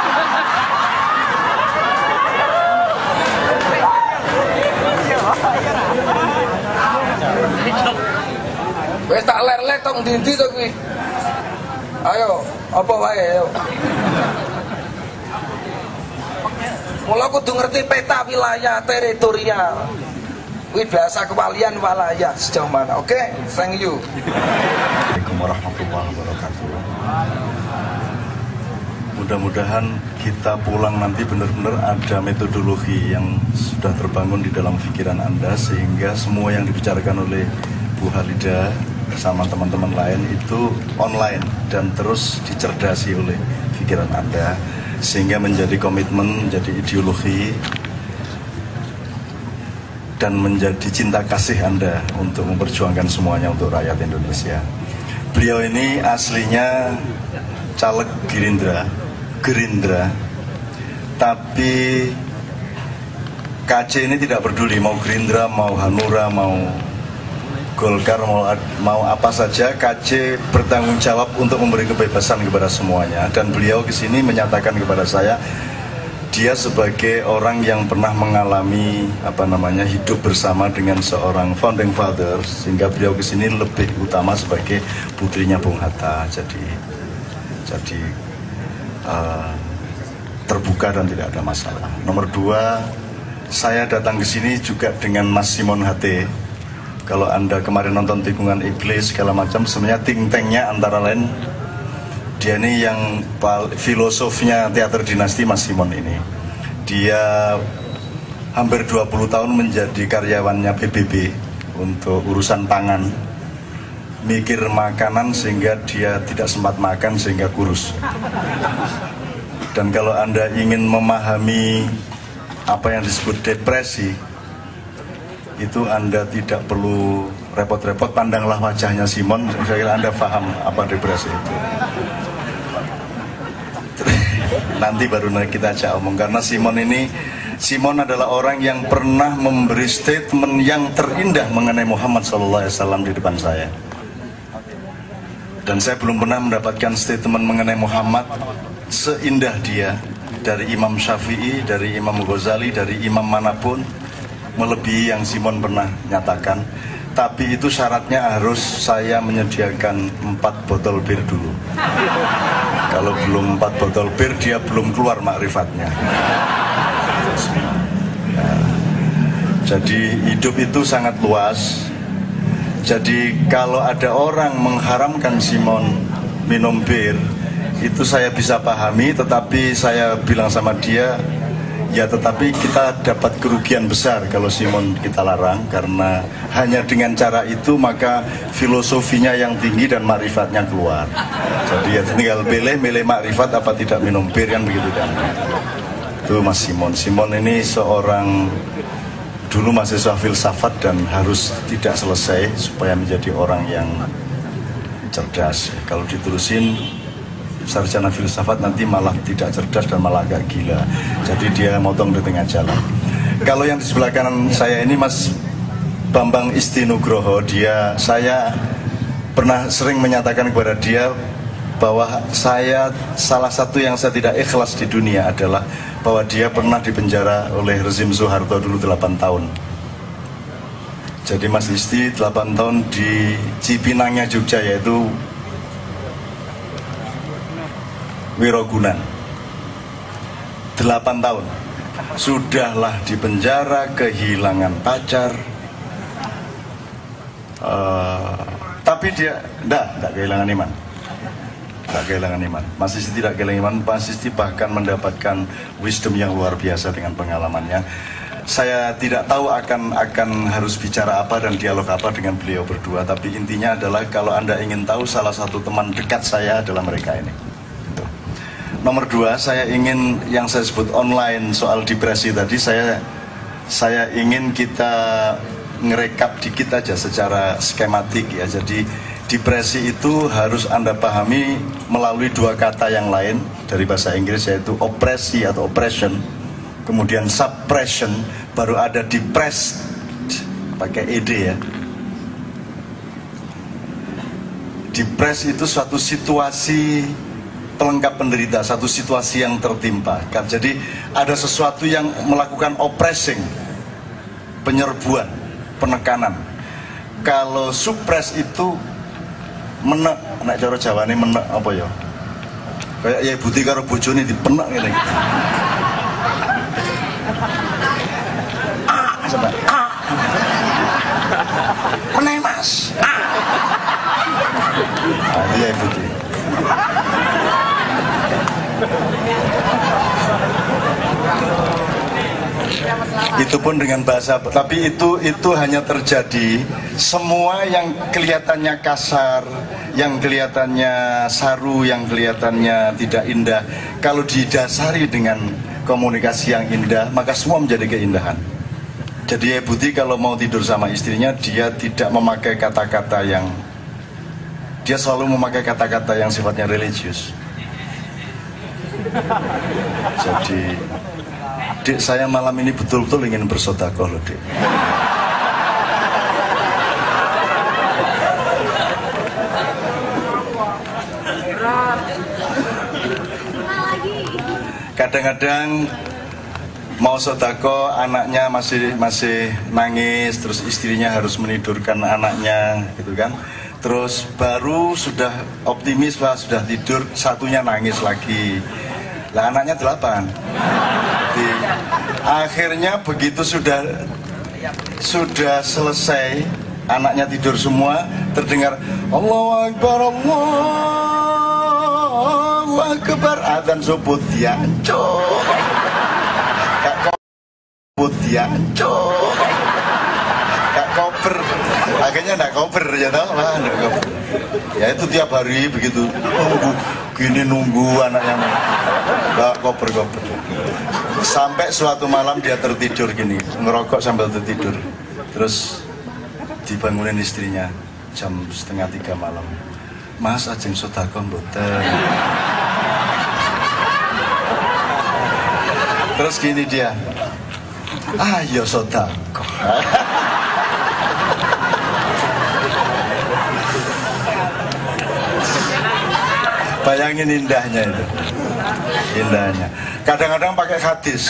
Speaker 2: Wis tak ler-ler tok ndi-ndi to kuwi. Ayo, apa wae ayo. Mula kudu ngerti peta wilayah teritorial.
Speaker 1: Kuwi biasa kewalian walaya sejauh mana. Oke, okay? Thank you.
Speaker 4: Assalamualaikum warahmatullahi wabarakatuh. Mudah-mudahan kita pulang nanti benar-benar ada metodologi yang sudah terbangun di dalam pikiran Anda, sehingga semua yang dibicarakan oleh Bu Halida bersama teman-teman lain itu online dan terus dicerdasi oleh pikiran Anda, sehingga menjadi komitmen, menjadi ideologi dan menjadi cinta kasih Anda untuk memperjuangkan semuanya untuk rakyat Indonesia. Beliau ini aslinya caleg Gerindra, Gerindra, tapi K C ini tidak peduli mau Gerindra, mau Hanura, mau Golkar, mau, mau apa saja, K C bertanggung jawab untuk memberi kebebasan kepada semuanya. Dan beliau kesini menyatakan kepada saya, dia sebagai orang yang pernah mengalami apa namanya hidup bersama dengan seorang founding father, sehingga beliau kesini lebih utama sebagai putrinya Bung Hatta. Jadi, jadi uh, terbuka dan tidak ada masalah. Nomor dua, saya datang ke sini juga dengan Mas Simon H T. Kalau Anda kemarin nonton Tikungan Iblis segala macam, sebenarnya think tanknya antara lain dia ini yang filosofnya teater dinasti Mas Simon ini. Dia hampir dua puluh tahun menjadi karyawannya P B B untuk urusan pangan. Mikir makanan sehingga dia tidak sempat makan sehingga kurus. Dan kalau Anda ingin memahami apa yang disebut depresi, itu Anda tidak perlu repot-repot, pandanglah wajahnya Simon, saya kira Anda paham apa depresi itu. Nanti baru kita ajak omong, karena Simon ini, Simon adalah orang yang pernah memberi statement yang terindah mengenai Muhammad shallallahu alaihi wasallam di depan saya. Dan saya belum pernah mendapatkan statement mengenai Muhammad seindah dia, dari Imam Syafi'i, dari Imam Ghazali, dari imam manapun, melebihi yang Simon pernah nyatakan. Tapi itu syaratnya harus saya menyediakan empat botol bir dulu. Kalau belum empat botol bir, dia belum keluar makrifatnya. Nah, jadi hidup itu sangat luas. Jadi kalau ada orang mengharamkan Simon minum bir, itu saya bisa pahami, tetapi saya bilang sama dia, ya tetapi kita dapat kerugian besar kalau Simon kita larang, karena hanya dengan cara itu maka filosofinya yang tinggi dan makrifatnya keluar. Jadi ya tinggal pilih, milih makrifat apa tidak minum bir, kan begitu kan. Itu Mas Simon. Simon ini seorang dulu mahasiswa filsafat dan harus tidak selesai supaya menjadi orang yang cerdas. Kalau diterusin sarjana filsafat nanti malah tidak cerdas dan malah agak gila. Jadi dia motong di tengah jalan. Kalau yang di sebelah kanan saya ini Mas Bambang Istinugroho, dia saya pernah sering menyatakan kepada dia bahwa saya salah satu yang saya tidak ikhlas di dunia adalah bahwa dia pernah dipenjara oleh rezim Soeharto dulu delapan tahun. Jadi Mas Isti delapan tahun di Cipinangnya Jogja, yaitu Wirogunan, delapan tahun. Sudahlah di penjara, kehilangan pacar, uh, tapi dia enggak, enggak kehilangan iman. Enggak kehilangan iman. Mas Isti tidak kehilangan iman. Mas Isti bahkan mendapatkan wisdom yang luar biasa dengan pengalamannya. Saya tidak tahu akan akan harus bicara apa dan dialog apa dengan beliau berdua, tapi intinya adalah kalau Anda ingin tahu, salah satu teman dekat saya adalah mereka ini. Nomor dua, saya ingin yang saya sebut online soal depresi tadi, saya saya ingin kita ngerekap dikit aja secara skematik ya. Jadi depresi itu harus Anda pahami melalui dua kata yang lain dari bahasa Inggris, yaitu opresi atau oppression, kemudian suppression, baru ada depressed pakai ed ya. Depressed itu suatu situasi pelengkap penderita, satu situasi yang tertimpa. Jadi ada sesuatu yang melakukan oppressing, penyerbuan, penekanan. Kalau suppress itu menek, nek cara Jawane menek apa ya? Kayak ya buti karo bojone dipenek ngene iki. Ah, sampai ah. Itu pun dengan bahasa, tapi itu itu hanya terjadi semua yang kelihatannya kasar, yang kelihatannya saru, yang kelihatannya tidak indah, kalau didasari dengan komunikasi yang indah, maka semua menjadi keindahan. Jadi Budi kalau mau tidur sama istrinya, dia tidak memakai kata-kata yang, dia selalu memakai kata-kata yang sifatnya religius. Jadi, Dek, saya malam ini betul-betul ingin bersedekah loh, Dek. Kadang-kadang mau sedekah, anaknya masih masih nangis, terus istrinya harus menidurkan anaknya, gitu kan? Terus baru sudah optimis, Pak, sudah tidur, satunya nangis lagi. Lah anaknya delapan. Jadi, akhirnya begitu sudah sudah selesai, anaknya tidur semua, terdengar Allahu Akbar, Allahu Akbar, adzan subuh diancur. Kak koper diancur. Kak koper. Akhirnya enggak koper ya toh, Wah, enggak koper. Ya itu tiap hari begitu. Nunggu gini nunggu anaknya. Enggak koper-koper. Sampai suatu malam dia tertidur gini, ngerokok sambil tertidur. Terus dibangunin istrinya jam setengah tiga malam. Mas, ajeng sedekah mboten. Terus gini dia, ayo sedekah. Bayangin indahnya itu, indahnya. Kadang-kadang pakai hadis.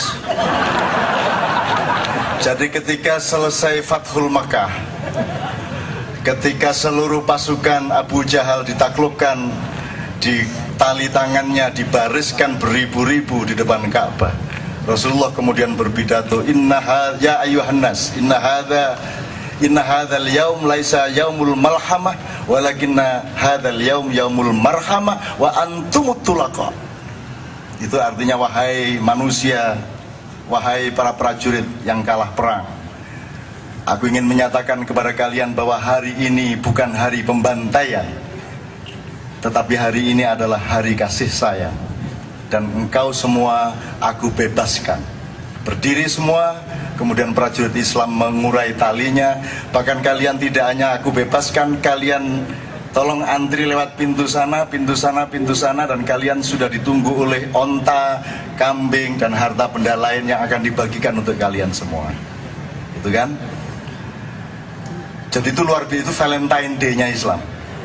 Speaker 4: Jadi ketika selesai Fathul Makkah, ketika seluruh pasukan Abu Jahal ditaklukkan, di tali tangannya dibariskan beribu-ribu di depan Ka'bah, Rasulullah kemudian berpidato, Inna hadza ya ayyuhan nas, inna hadza inna hadzal yaum laisa yaumul malhamah walakinna hadzal yaum yaumul marhamah wa antumut tulaqa. Itu artinya, wahai manusia, wahai para prajurit yang kalah perang, aku ingin menyatakan kepada kalian bahwa hari ini bukan hari pembantaian, tetapi hari ini adalah hari kasih sayang. Dan engkau semua aku bebaskan. Berdiri semua, kemudian prajurit Islam mengurai talinya. Bahkan kalian tidak hanya aku bebaskan, kalian tolong antri lewat pintu sana, pintu sana, pintu sana, dan kalian sudah ditunggu oleh onta, kambing, dan harta benda lain yang akan dibagikan untuk kalian semua. Itu kan? Jadi itu luar biasa, itu Valentine Day-nya Islam.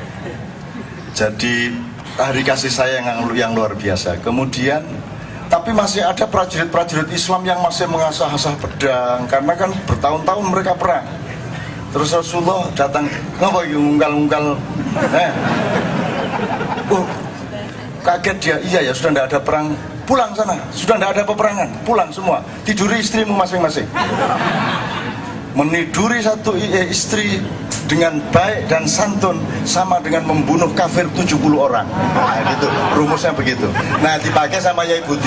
Speaker 4: Jadi hari kasih sayang yang, yang luar biasa. Kemudian, tapi masih ada prajurit-prajurit Islam yang masih mengasah-asah pedang, karena kan bertahun-tahun mereka perang. Terus Rasulullah datang, ngapa ngungkal-ngungkal, eh, oh, kaget dia, iya ya sudah tidak ada perang, pulang sana, sudah tidak ada peperangan, pulang semua, tiduri istrimu masing-masing. Meniduri satu istri dengan baik dan santun sama dengan membunuh kafir tujuh puluh orang. Nah gitu, rumusnya begitu. Nah dipakai sama Yai Budi.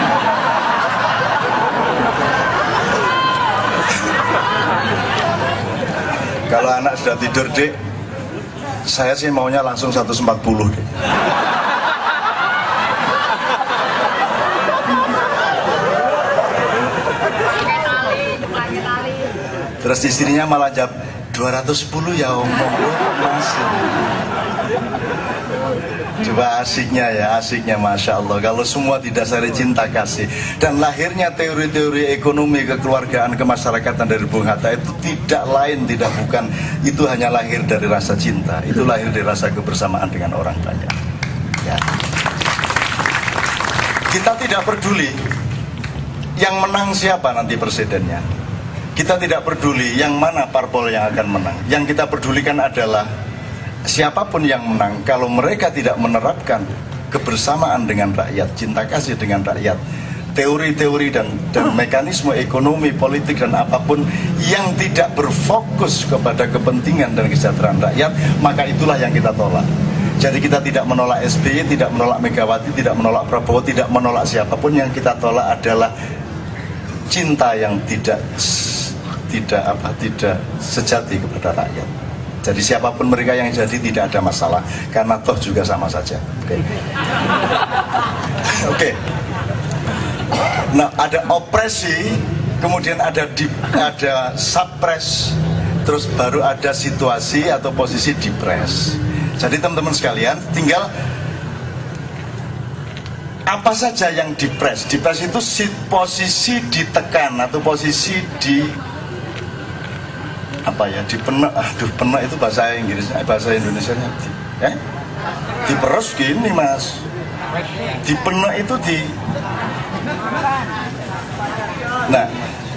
Speaker 4: Kalau anak sudah tidur, Dek, saya sih maunya langsung seratus empat puluh, Dek. Terus istrinya malah jawab, dua ratus sepuluh ya Om, masih. Coba asiknya ya, asiknya Masya Allah. Kalau semua didasari cinta kasih. Dan lahirnya teori-teori ekonomi, kekeluargaan, kemasyarakatan dari Bung Hatta itu tidak lain, tidak bukan. Itu hanya lahir dari rasa cinta. Itu lahir dari rasa kebersamaan dengan orang banyak ya. Kita tidak peduli yang menang siapa nanti presidennya. Kita tidak peduli yang mana parpol yang akan menang. Yang kita pedulikan adalah siapapun yang menang, kalau mereka tidak menerapkan kebersamaan dengan rakyat, cinta kasih dengan rakyat, teori-teori dan, dan mekanisme ekonomi, politik dan apapun yang tidak berfokus kepada kepentingan dan kesejahteraan rakyat, maka itulah yang kita tolak. Jadi kita tidak menolak S B Y, tidak menolak Megawati, tidak menolak Prabowo, tidak menolak siapapun. Yang kita tolak adalah cinta yang tidak tidak apa tidak sejati kepada rakyat. Jadi siapapun mereka yang jadi tidak ada masalah karena toh juga sama saja. Oke. Okay. Oke. Okay. Nah, ada opresi, kemudian ada di, ada suppress, terus baru ada situasi atau posisi depres. Jadi teman-teman sekalian, tinggal apa saja yang depres. Depres itu posisi ditekan atau posisi di apa ya, dipenek. Aduh, penek itu bahasa Inggris, bahasa Indonesianya di, eh? Diperes gini mas. Dipenek itu di. Nah,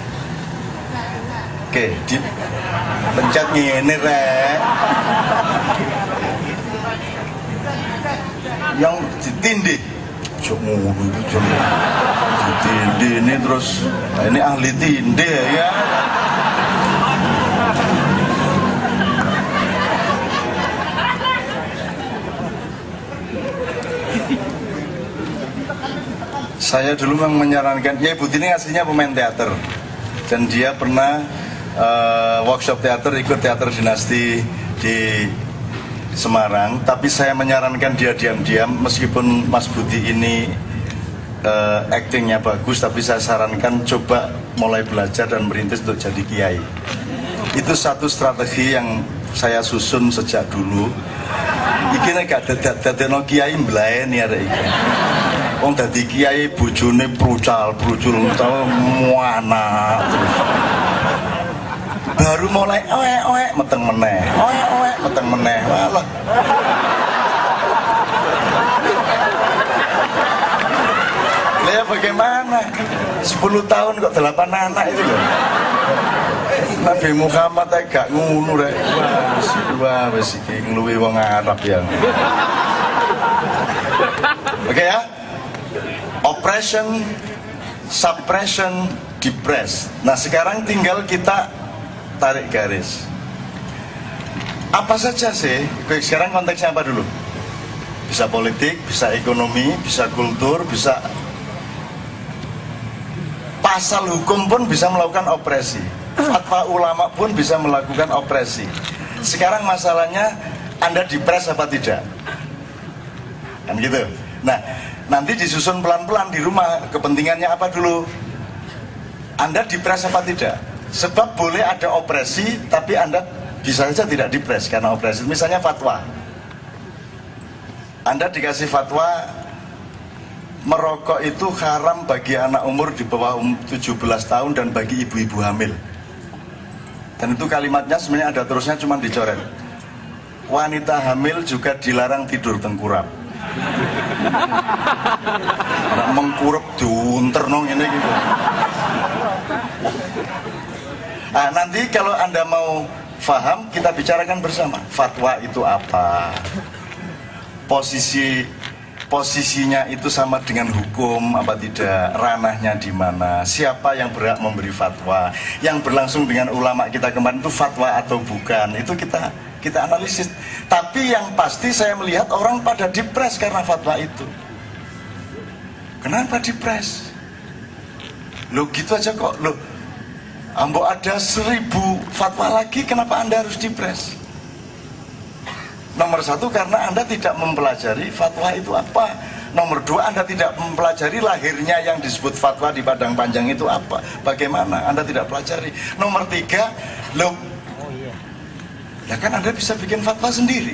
Speaker 4: oke, okay, di pencet ngene rek. Yang ditindih. Cuk ngono itu ditindih ini terus. Nah, ini ahli tindih ya. Saya dulu memang menyarankan, ya Ibu Tini aslinya pemain teater dan dia pernah uh, workshop teater, ikut teater dinasti di Semarang. Tapi saya menyarankan dia diam-diam, meskipun Mas Budi ini uh, actingnya bagus, tapi saya sarankan coba mulai belajar dan merintis untuk jadi kiai. Itu satu strategi yang saya susun sejak dulu. Iki nek gak dadekno kiai mblaeni arek iki. Wong dadi kiai bojone prucal-prucul utawa muana. Baru mulai oek-oek meteng meneh. Oek-oek meteng meneh. Walah. Lah bagaimana? sepuluh tahun kok delapan anak itu loh. Nabi Muhammad gak ngono rek. Wah, wis iki ngluwi wong Arab ya. Oke ya? Oppression, suppression, depress. Nah sekarang tinggal kita tarik garis. Apa saja sih? Sekarang konteksnya apa dulu? Bisa politik, bisa ekonomi, bisa kultur, bisa pasal hukum pun bisa melakukan opresi. Fatwa ulama pun bisa melakukan opresi. Sekarang masalahnya Anda dipres apa tidak? Kan gitu. Nah, nanti disusun pelan-pelan di rumah, kepentingannya apa dulu? Anda dipres apa tidak? Sebab boleh ada opresi, tapi Anda bisa saja tidak dipres karena opresi. Misalnya fatwa. Anda dikasih fatwa merokok itu haram bagi anak umur di bawah tujuh belas tahun dan bagi ibu-ibu hamil. Dan itu kalimatnya sebenarnya ada terusnya, cuma dicoret. Wanita hamil juga dilarang tidur tengkurap. Nah, mengkurap diunter nong ini gitu. Nah, nanti kalau Anda mau paham, kita bicarakan bersama. Fatwa itu apa? Posisi posisinya itu sama dengan hukum apa tidak? Ranahnya di mana? Siapa yang berhak memberi fatwa? Yang berlangsung dengan ulama kita kemarin itu fatwa atau bukan? Itu kita kita analisis. Tapi yang pasti saya melihat orang pada dipres karena fatwa itu. Kenapa dipres? Loh gitu aja kok. Loh, ambo ada seribu fatwa lagi, kenapa Anda harus dipres? Nomor satu, karena Anda tidak mempelajari fatwa itu apa. Nomor dua, Anda tidak mempelajari lahirnya yang disebut fatwa di Padang Panjang itu apa, bagaimana, Anda tidak pelajari. Nomor tiga, loh, ya kan Anda bisa bikin fatwa sendiri.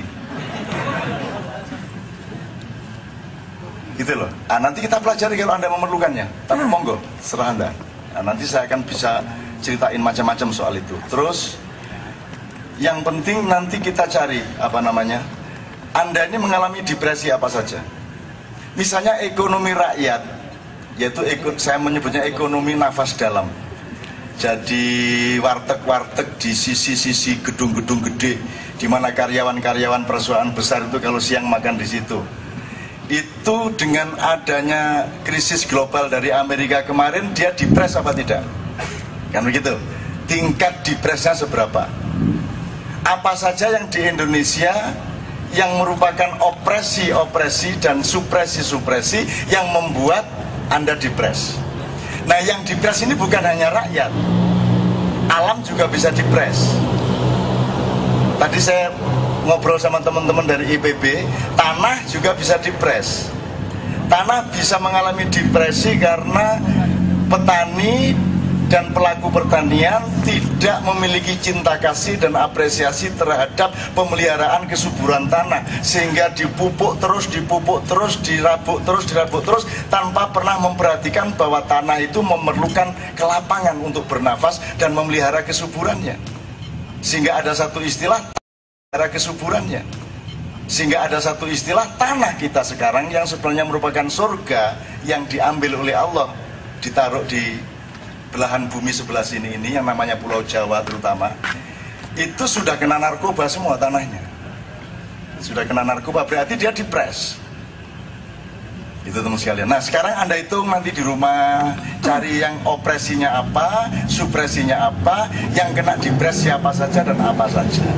Speaker 4: Gitu loh. Nah, nanti kita pelajari kalau Anda memerlukannya. Tapi monggo, serah Anda. Nah, nanti saya akan bisa ceritain macam-macam soal itu. Terus yang penting nanti kita cari apa namanya, Anda ini mengalami depresi apa saja. Misalnya ekonomi rakyat, yaitu saya menyebutnya ekonomi nafas dalam. Jadi warteg-warteg di sisi-sisi gedung-gedung gede, di mana karyawan-karyawan perusahaan besar itu kalau siang makan di situ. Itu dengan adanya krisis global dari Amerika kemarin, dia depres apa tidak? Kan begitu. Tingkat depresnya seberapa? Apa saja yang di Indonesia yang merupakan opresi-opresi dan supresi-supresi yang membuat Anda depres? Nah yang dipres ini bukan hanya rakyat, alam juga bisa dipres. Tadi saya ngobrol sama teman-teman dari I P B, tanah juga bisa dipres. Tanah bisa mengalami depresi karena petani dan pelaku pertanian tidak memiliki cinta kasih dan apresiasi terhadap pemeliharaan kesuburan tanah, sehingga dipupuk terus, dipupuk terus, dirabuk terus, dirabuk terus tanpa pernah memperhatikan bahwa tanah itu memerlukan kelapangan untuk bernafas dan memelihara kesuburannya. Sehingga ada satu istilah memelihara kesuburannya. Sehingga ada satu istilah tanah kita sekarang yang sebenarnya merupakan surga yang diambil oleh Allah, ditaruh di belahan bumi sebelah sini ini yang namanya Pulau Jawa terutama, itu sudah kena narkoba semua tanahnya. Sudah kena narkoba, berarti dia dipres. Itu teman sekalian. Nah sekarang Anda hitung nanti di rumah, cari yang opresinya apa, supresinya apa, yang kena dipres siapa saja dan apa saja.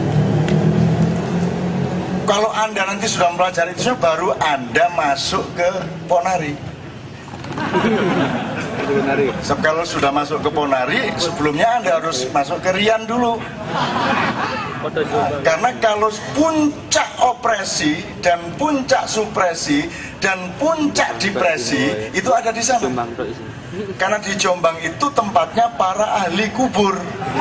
Speaker 4: Kalau Anda nanti sudah mempelajari itu, baru Anda masuk ke Ponari. Sebab kalau sudah masuk ke Ponari, sebelumnya Anda harus masuk ke Rian dulu. Karena kalau puncak opresi dan puncak supresi dan puncak depresi itu ada di sana. Karena di Jombang itu tempatnya para ahli kubur.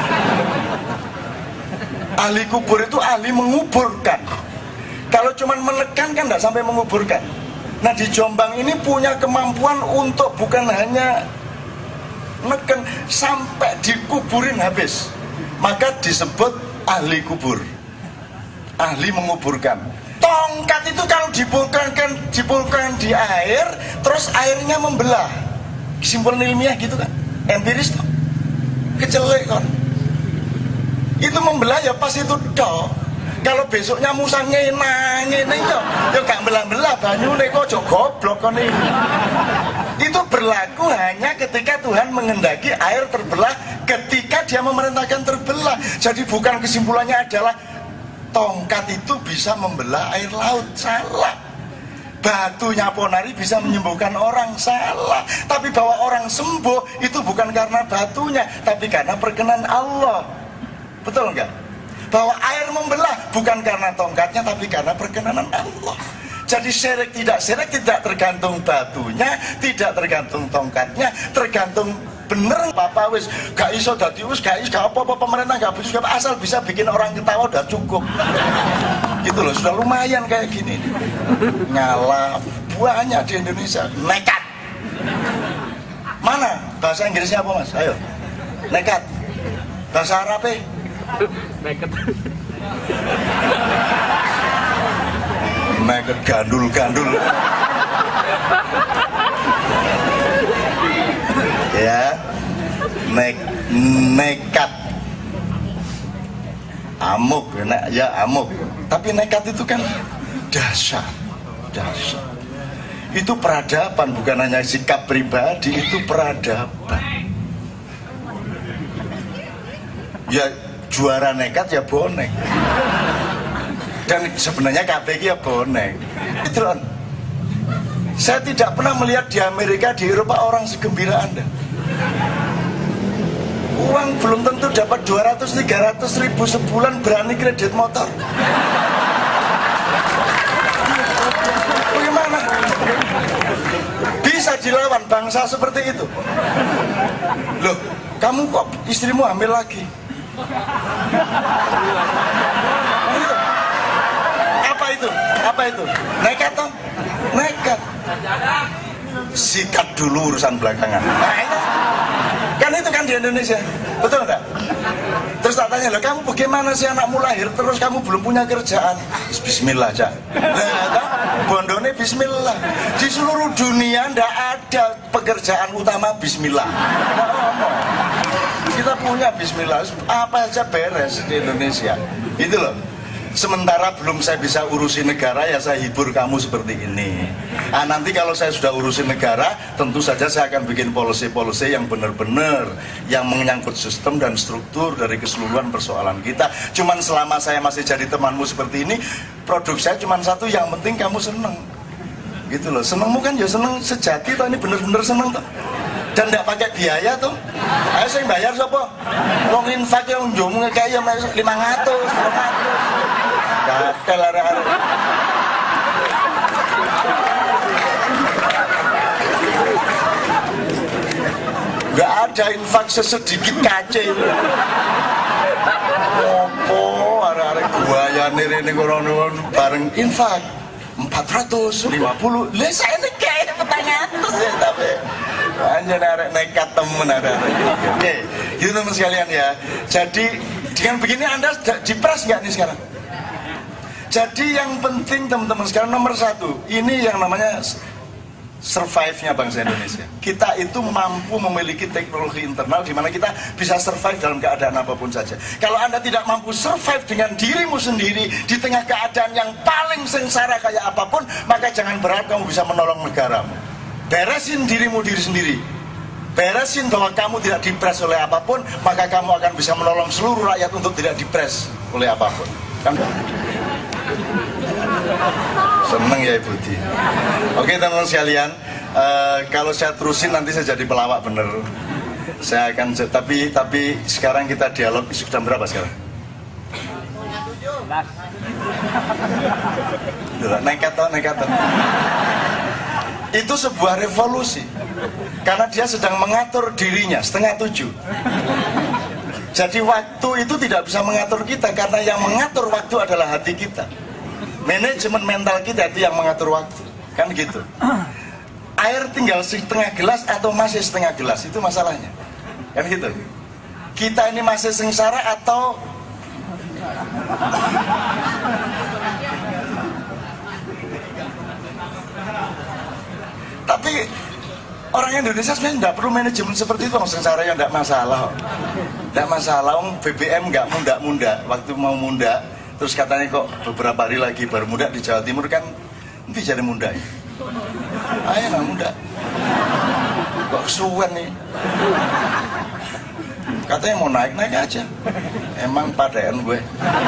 Speaker 4: Ahli kubur itu ahli menguburkan. Kalau cuma menekan kan tidak sampai menguburkan. Nah di Jombang ini punya kemampuan untuk bukan hanya neken, sampai dikuburin habis. Maka disebut ahli kubur, ahli menguburkan. Tongkat itu kalau dibulkan dibulkan di air, terus airnya membelah. Kesimpulan ilmiah gitu kan, empiris toh, kecelek kan. Itu membelah ya pas itu toh. Kalau besoknya Musa ngena ngene yo, yo gak belah-belah banyune kok aja goblok kon iki. Itu berlaku hanya ketika Tuhan menghendaki air terbelah, ketika Dia memerintahkan terbelah. Jadi bukan kesimpulannya adalah tongkat itu bisa membelah air laut, salah. Batunya Ponari bisa menyembuhkan orang, salah. Tapi bahwa orang sembuh itu bukan karena batunya, tapi karena perkenan Allah. Betul enggak? Bahwa air membelah bukan karena tongkatnya, tapi karena perkenanan Allah. Jadi syirik tidak syirik tidak tergantung batunya, tidak tergantung tongkatnya, tergantung bener papa wis gak iso dadi wis gak iso gak apa-apa, pemerintah gak bisa, asal bisa bikin orang ketawa udah cukup. Gitu loh, sudah lumayan kayak gini. Nyala banyak di Indonesia, nekat. Mana bahasa Inggrisnya apa Mas? Ayo. Nekat. Bahasa Arabnya?
Speaker 3: Nekat.
Speaker 4: Nekat gandul-gandul. Ya, nek nekat. Amuk, ya amuk. Tapi nekat itu kan dahsyat, dahsyat. Itu peradaban, bukan hanya sikap pribadi, itu peradaban. Ya juara nekat ya bonek. Dan sebenarnya K P G ya bonek. Itu kan. Saya tidak pernah melihat di Amerika, di Eropa orang segembira Anda. Uang belum tentu dapat dua ratus tiga ratus ribu sebulan, berani kredit motor. Bagaimana? Bisa dilawan bangsa seperti itu. Loh, kamu kok istrimu hamil lagi? Apa itu? Apa itu? Nekat toh? Nekat. Sikat dulu urusan belakangan. Nah, itu. Kan itu kan di Indonesia. Betul enggak? Terus tak tanya, loh kamu bagaimana sih anakmu lahir terus kamu belum punya kerjaan? Bismillah aja. Nah, bondone bismillah. Di seluruh dunia ndak ada pekerjaan utama bismillah. Kita punya bismillah, apa aja beres di Indonesia. Gitu loh. Sementara belum saya bisa urusi negara, ya saya hibur kamu seperti ini. Nah, nanti kalau saya sudah urusi negara, tentu saja saya akan bikin policy-policy yang benar-benar, yang menyangkut sistem dan struktur dari keseluruhan persoalan kita. Cuman selama saya masih jadi temanmu seperti ini, produk saya cuma satu, yang penting kamu seneng. Gitu loh, senengmu kan ya seneng sejati, toh ini benar-benar seneng toh. dan tidak pakai biaya tuh. Ayo saya bayar siapa? Wong infak yang jomu kayak lima ratus, lima ratus. Gatel arek-arek. Gak ada infak sesedikit kace. Opo arek-arek guayane rene kono bareng infak empat ratus lima puluh. Lah saya ini kayak pertanyaan terus ya tapi anjir arek nekat temen ada. Oke, gitu teman sekalian ya. Jadi dengan begini Anda dipres nggak nih sekarang? Jadi yang penting teman-teman sekarang nomor satu, ini yang namanya survive-nya bangsa Indonesia. Kita itu mampu memiliki teknologi internal di mana kita bisa survive dalam keadaan apapun saja. Kalau Anda tidak mampu survive dengan dirimu sendiri di tengah keadaan yang paling sengsara kayak apapun, maka jangan berharap kamu bisa menolong negaramu. Beresin dirimu diri sendiri. Beresin bahwa kamu tidak dipres oleh apapun, maka kamu akan bisa menolong seluruh rakyat untuk tidak dipres oleh apapun. Kan? Seneng ya Ibu Di. Oke teman-teman sekalian, uh, kalau saya terusin nanti saya jadi pelawak bener. Saya akan, tapi tapi sekarang kita dialog. Sudah berapa sekarang? Nekat toh, nekat toh. Itu sebuah revolusi, karena dia sedang mengatur dirinya setengah tujuh. Jadi waktu itu tidak bisa mengatur kita, karena yang mengatur waktu adalah hati kita. Manajemen mental kita itu yang mengatur waktu, kan gitu. Air tinggal setengah gelas atau masih setengah gelas, itu masalahnya, kan gitu. Kita ini masih sengsara atau tapi orang Indonesia sebenarnya tidak perlu manajemen seperti itu. Sengsara yang tidak masalah, tidak masalah. B B M nggak munda-munda, waktu mau munda terus katanya kok beberapa hari lagi baru muda di Jawa Timur, kan nanti jadi muda ya. Ayo nggak muda, kok kesuwen nih. Katanya mau naik naik aja, emang padean gue.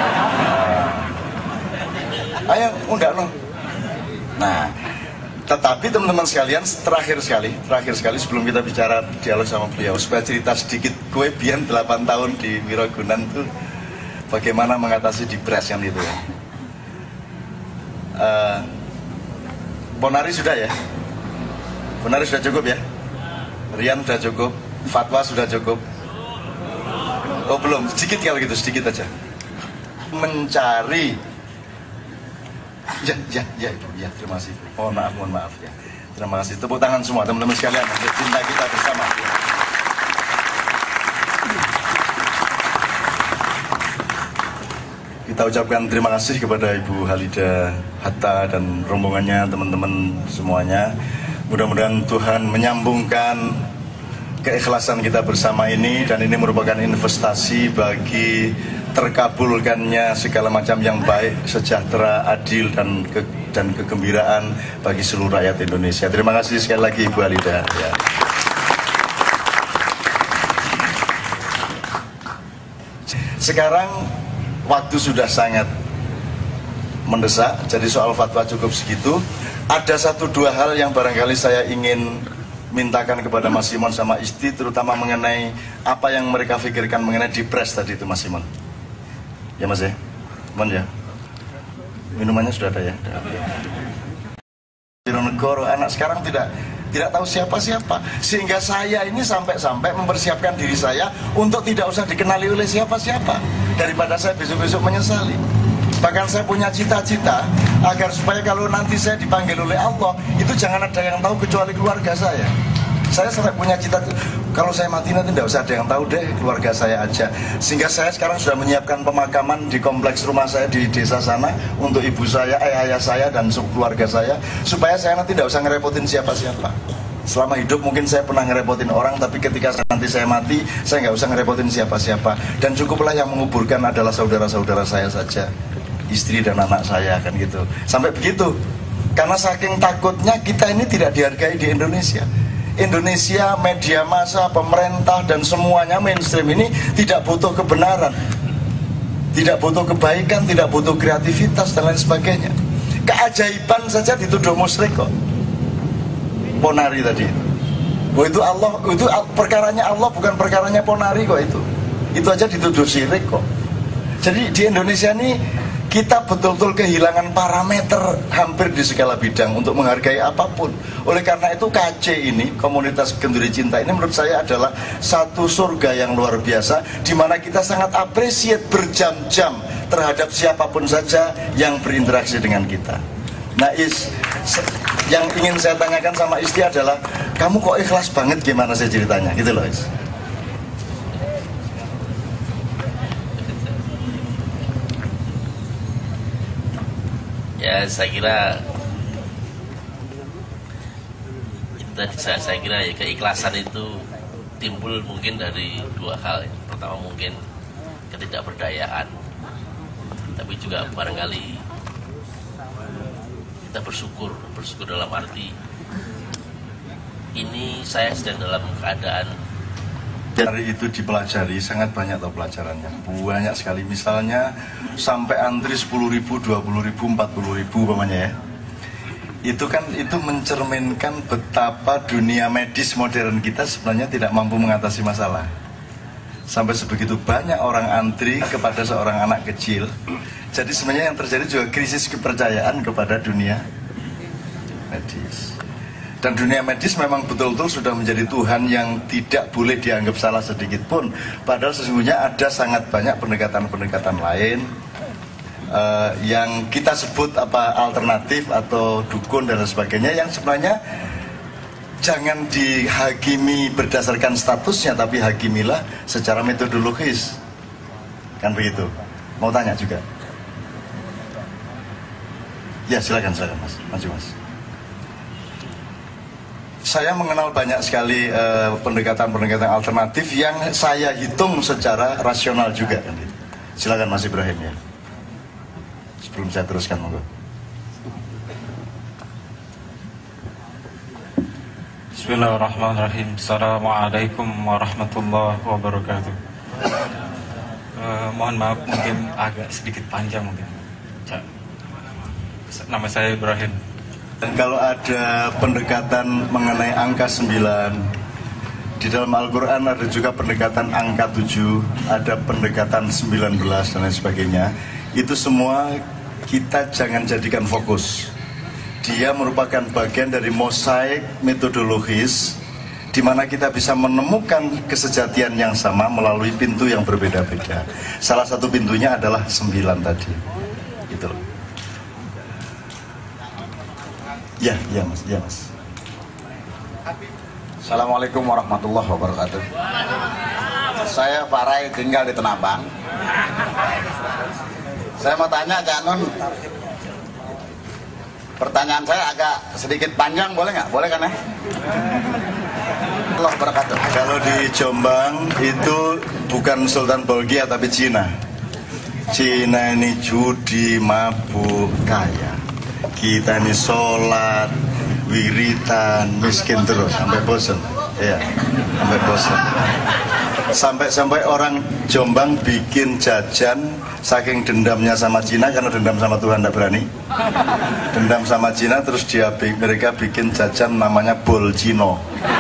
Speaker 4: Ayo muda no. Nah, tetapi teman-teman sekalian, terakhir sekali, terakhir sekali sebelum kita bicara dialog sama beliau, supaya cerita sedikit. Gue biar delapan tahun di Wirogunan tuh bagaimana mengatasi depres yang itu ya. Uh, Bonari sudah ya? Bonari sudah cukup ya? Rian sudah cukup? Fatwa sudah cukup? Oh belum, sedikit kalau gitu, sedikit aja. Mencari. Ya, ya, ya Ibu, ya terima kasih. Mohon maaf, mohon maaf ya. Terima kasih. Tepuk tangan semua teman-teman sekalian untuk cinta kita bersama. Kita ucapkan terima kasih kepada Ibu Halida Hatta dan rombongannya, teman-teman semuanya. Mudah-mudahan Tuhan menyambungkan keikhlasan kita bersama ini, dan ini merupakan investasi bagi terkabulkannya segala macam yang baik, sejahtera, adil, dan ke, dan kegembiraan bagi seluruh rakyat Indonesia. Terima kasih sekali lagi Ibu Halida. Ya. Sekarang waktu sudah sangat mendesak, jadi soal fatwa cukup segitu. Ada satu dua hal yang barangkali saya ingin mintakan kepada Mas Simon sama Isti, terutama mengenai apa yang mereka pikirkan mengenai depres tadi itu, Mas Simon. Ya Mas ya, Mon ya. Minumannya sudah ada ya. Negoro anak sekarang tidak tidak tahu siapa-siapa, sehingga saya ini sampai-sampai mempersiapkan diri saya untuk tidak usah dikenali oleh siapa-siapa, daripada saya besok-besok menyesali. Bahkan saya punya cita-cita agar supaya kalau nanti saya dipanggil oleh Allah, itu jangan ada yang tahu kecuali keluarga saya. Saya sampai punya cita, kalau saya mati nanti tidak usah ada yang tahu deh, keluarga saya aja. Sehingga saya sekarang sudah menyiapkan pemakaman di kompleks rumah saya di desa sana untuk ibu saya, ayah, ayah saya, dan keluarga saya, supaya saya nanti tidak usah ngerepotin siapa-siapa. Selama hidup mungkin saya pernah ngerepotin orang, tapi ketika nanti saya mati, saya nggak usah ngerepotin siapa-siapa. Dan cukuplah yang menguburkan adalah saudara-saudara saya saja, istri dan anak saya, kan gitu. Sampai begitu, karena saking takutnya kita ini tidak dihargai di Indonesia. Indonesia, media massa, pemerintah, dan semuanya mainstream ini tidak butuh kebenaran, tidak butuh kebaikan, tidak butuh kreativitas, dan lain sebagainya. Keajaiban saja dituduh musyrik kok. Bonari tadi. Oh itu Allah, itu perkaranya Allah bukan perkaranya Ponari kok itu. Itu aja dituduh syirik kok. Jadi di Indonesia ini kita betul-betul kehilangan parameter hampir di segala bidang untuk menghargai apapun. Oleh karena itu K C ini, komunitas Kenduri Cinta ini menurut saya adalah satu surga yang luar biasa, di mana kita sangat appreciate berjam-jam terhadap siapapun saja yang berinteraksi dengan kita. Nah Is, yang ingin saya tanyakan sama Isti adalah, kamu kok ikhlas banget, gimana sih ceritanya, gitu loh Is.
Speaker 5: Ya saya kira itu tadi saya, saya kira ya keikhlasan itu timbul mungkin dari dua hal. Pertama mungkin ketidakberdayaan, tapi juga barangkali kita bersyukur, bersyukur dalam arti ini saya sedang dalam keadaan.
Speaker 4: Dari itu dipelajari, sangat banyak tau pelajarannya, banyak sekali. Misalnya sampai antri sepuluh ribu, dua puluh ribu, empat puluh ribu umpamanya ya. Itu kan itu mencerminkan betapa dunia medis modern kita sebenarnya tidak mampu mengatasi masalah. Sampai sebegitu banyak orang antri kepada seorang anak kecil. Jadi sebenarnya yang terjadi juga krisis kepercayaan kepada dunia medis. Dan dunia medis memang betul-betul sudah menjadi Tuhan yang tidak boleh dianggap salah sedikit pun. Padahal sesungguhnya ada sangat banyak pendekatan-pendekatan lain uh, yang kita sebut apa alternatif atau dukun dan sebagainya, yang sebenarnya jangan dihakimi berdasarkan statusnya, tapi hakimilah secara metodologis. Kan begitu. Mau tanya juga? Ya silakan, silakan Mas. Maju Mas. Saya mengenal banyak sekali pendekatan-pendekatan uh, alternatif yang saya hitung secara rasional juga. Silakan Mas Ibrahim ya. Sebelum saya teruskan, monggo.
Speaker 6: Bismillahirrahmanirrahim. Assalamualaikum warahmatullahi wabarakatuh. Uh, mohon maaf mungkin agak sedikit panjang mungkin. Nama saya Ibrahim.
Speaker 4: Dan kalau ada pendekatan mengenai angka sembilan, di dalam Al-Quran ada juga pendekatan angka tujuh, ada pendekatan sembilan belas dan lain sebagainya. Itu semua kita jangan jadikan fokus. Dia merupakan bagian dari mosaik metodologis, di mana kita bisa menemukan kesejatian yang sama melalui pintu yang berbeda-beda. Salah satu pintunya adalah sembilan tadi. Gitu loh. Ya, ya Mas, ya Mas.
Speaker 7: Assalamualaikum warahmatullahi wabarakatuh. Saya Pak Rai, tinggal di Tenabang. Saya mau tanya Cak Nun, pertanyaan saya agak sedikit panjang, boleh nggak? Boleh kan ya? Allah wabarakatuh.
Speaker 4: Kalau di Jombang itu bukan Sultan Bolkiah tapi Cina. Cina ini judi, mabuk, kaya. Kita ini sholat, wiritan, miskin terus sampai bosan, ya, sampai bosan. Sampai-sampai orang Jombang bikin jajan saking dendamnya sama Cina, karena dendam sama Tuhan tidak berani. Dendam sama Cina, terus dia mereka bikin jajan namanya bol Cino.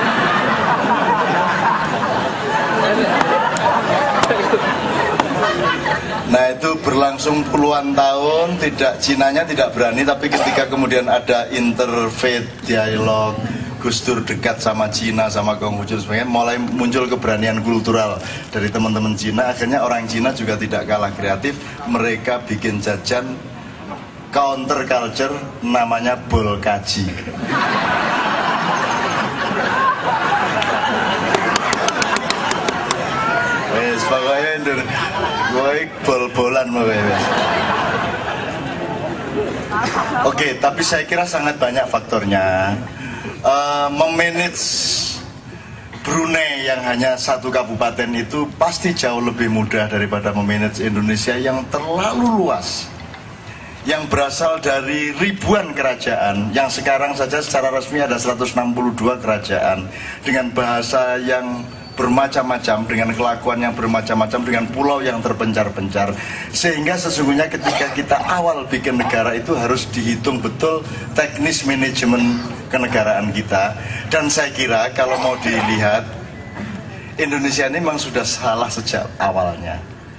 Speaker 4: Nah itu berlangsung puluhan tahun, tidak Cinanya tidak berani, tapi ketika kemudian ada interfaith dialog, Gus Dur dekat sama Cina, sama Konghucu sebagainya, mulai muncul keberanian kultural dari teman-teman Cina. Akhirnya orang Cina juga tidak kalah kreatif, mereka bikin jajan counter culture namanya bol kaji. Wes pokoknya itu gue bol-bolan pokoknya. Oke, tapi saya kira sangat banyak faktornya. Uh, memanage Brunei yang hanya satu kabupaten itu pasti jauh lebih mudah daripada memanage Indonesia yang terlalu luas, yang berasal dari ribuan kerajaan, yang sekarang saja secara resmi ada seratus enam puluh dua kerajaan dengan bahasa yang bermacam-macam, dengan kelakuan yang bermacam-macam, dengan pulau yang terpencar-pencar, sehingga sesungguhnya ketika kita awal bikin negara itu harus dihitung betul teknis manajemen kenegaraan kita. Dan saya kira kalau mau dilihat, Indonesia ini memang sudah salah sejak awalnya.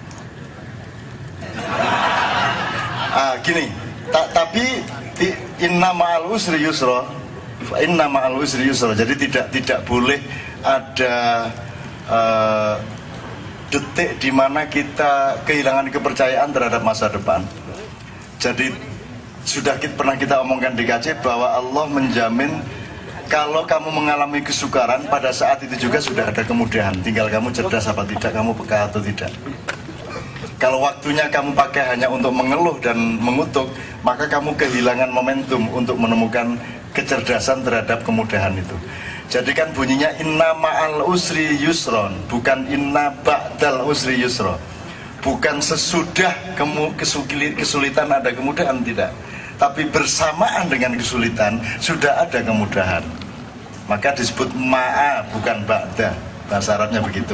Speaker 4: Ah, gini, ta tapi inna ma'al usri yusra, inna ma'al usri yusra. Jadi tidak tidak boleh ada Uh, detik di mana kita kehilangan kepercayaan terhadap masa depan. Jadi sudah kita, pernah kita omongkan di K C bahwa Allah menjamin kalau kamu mengalami kesukaran, pada saat itu juga sudah ada kemudahan. Tinggal kamu cerdas apa tidak, kamu peka atau tidak. Kalau waktunya kamu pakai hanya untuk mengeluh dan mengutuk, maka kamu kehilangan momentum untuk menemukan kecerdasan terhadap kemudahan itu. Jadi kan bunyinya inna ma'al usri yusron, bukan inna ba'dal usri yusron. Bukan sesudah kemu, kesulitan ada kemudahan, tidak. Tapi bersamaan dengan kesulitan sudah ada kemudahan. Maka disebut ma'a, bukan ba'da. Bahasa Arabnya begitu.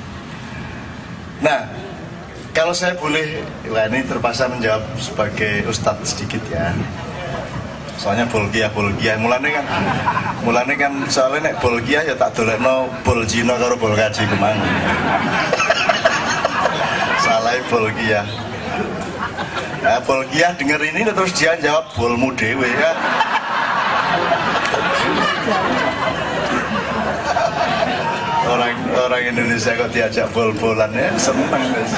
Speaker 4: Nah, kalau saya boleh, wah ini terpaksa menjawab sebagai ustadz sedikit ya. Soalnya bolgia bolgia mulane kan mulane kan soalnya nek bolgia ya tak dolekno bol Cina karo bol kaji kemang. Salah bolgia. Nah, bolgia denger ini terus dia jawab bolmu dewe ya. Orang orang Indonesia kok diajak bol-bolan ya seneng guys.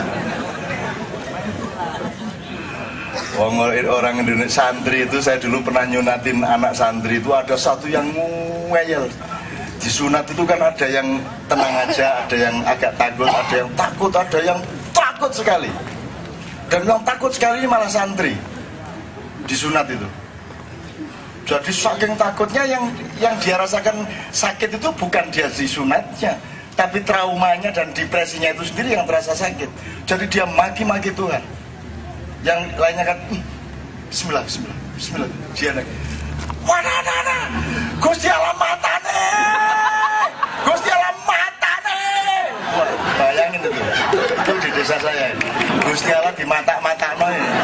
Speaker 4: Orang Indonesia santri itu, saya dulu pernah nyunatin anak santri itu, ada satu yang ngeyel. Disunat itu kan ada yang tenang aja, ada yang agak takut, ada yang takut, ada yang takut sekali. Dan yang takut sekali malah santri disunat itu. Jadi saking takutnya yang yang dia rasakan sakit itu bukan dia disunatnya, tapi traumanya dan depresinya itu sendiri yang terasa sakit. Jadi dia maki-maki Tuhan. Yang lainnya kan bismillah, bismillah, bismillah. Dia lagi mana nana Gusti Allah matane, Gusti Allah matane. Wah, bayangin itu itu di desa saya Gusti Allah di mata-mata no ya.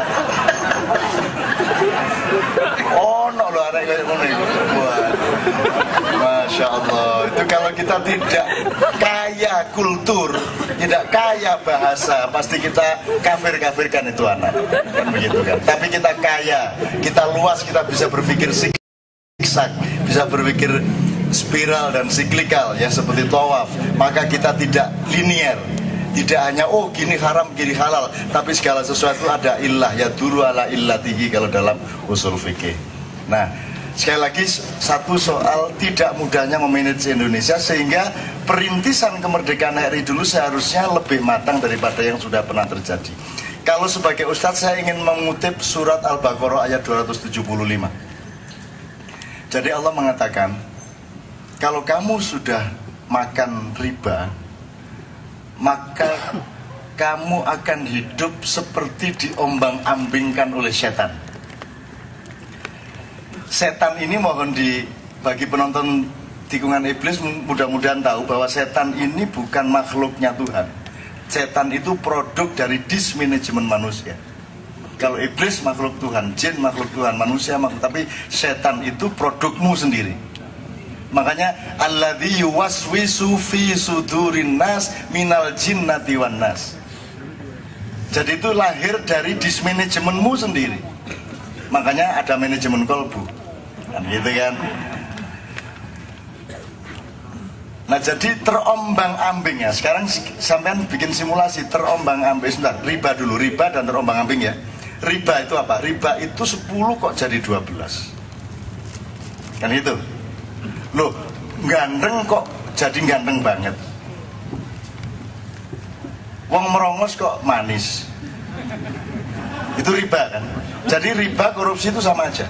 Speaker 4: Oh no lo ada kayak ngono itu. Wah, Masya Allah. Itu kalau kita tidak kaya kultur, tidak kaya bahasa, pasti kita kafir-kafirkan itu anak, kan begitu kan. Tapi kita kaya, kita luas, kita bisa berpikir siksak, bisa berpikir spiral dan siklikal ya seperti tawaf. Maka kita tidak linier, tidak hanya oh gini haram, gini halal, tapi segala sesuatu ada illah, ya duru ala illatihi kalau dalam usul fikih. Nah, sekali lagi satu soal tidak mudahnya memanage Indonesia, sehingga perintisan kemerdekaan R I dulu seharusnya lebih matang daripada yang sudah pernah terjadi. Kalau sebagai ustadz saya ingin mengutip surat Al-Baqarah ayat dua ratus tujuh puluh lima. Jadi Allah mengatakan, kalau kamu sudah makan riba, maka kamu akan hidup seperti diombang-ambingkan oleh setan. Setan ini mohon di bagi penonton tikungan iblis mudah-mudahan tahu bahwa setan ini bukan makhluknya Tuhan. Setan itu produk dari dismanajemen manusia. Kalau iblis makhluk Tuhan, jin makhluk Tuhan, manusia makhluk, tapi setan itu produkmu sendiri. Makanya alladzi yuwaswisu fi sudurin nas minal jinnati wan nas. Jadi itu lahir dari dismanajemenmu sendiri. Makanya ada manajemen kolbu. Kan gitu kan. Nah jadi terombang-ambing ya. Sekarang sampean bikin simulasi terombang-ambing. Sebentar, riba dulu, riba dan terombang-ambing ya. Riba itu apa? Riba itu sepuluh kok jadi dua belas. Kan itu. Loh, ganteng kok jadi ganteng banget. Wong merongos kok manis. Itu riba kan. Jadi riba korupsi itu sama aja.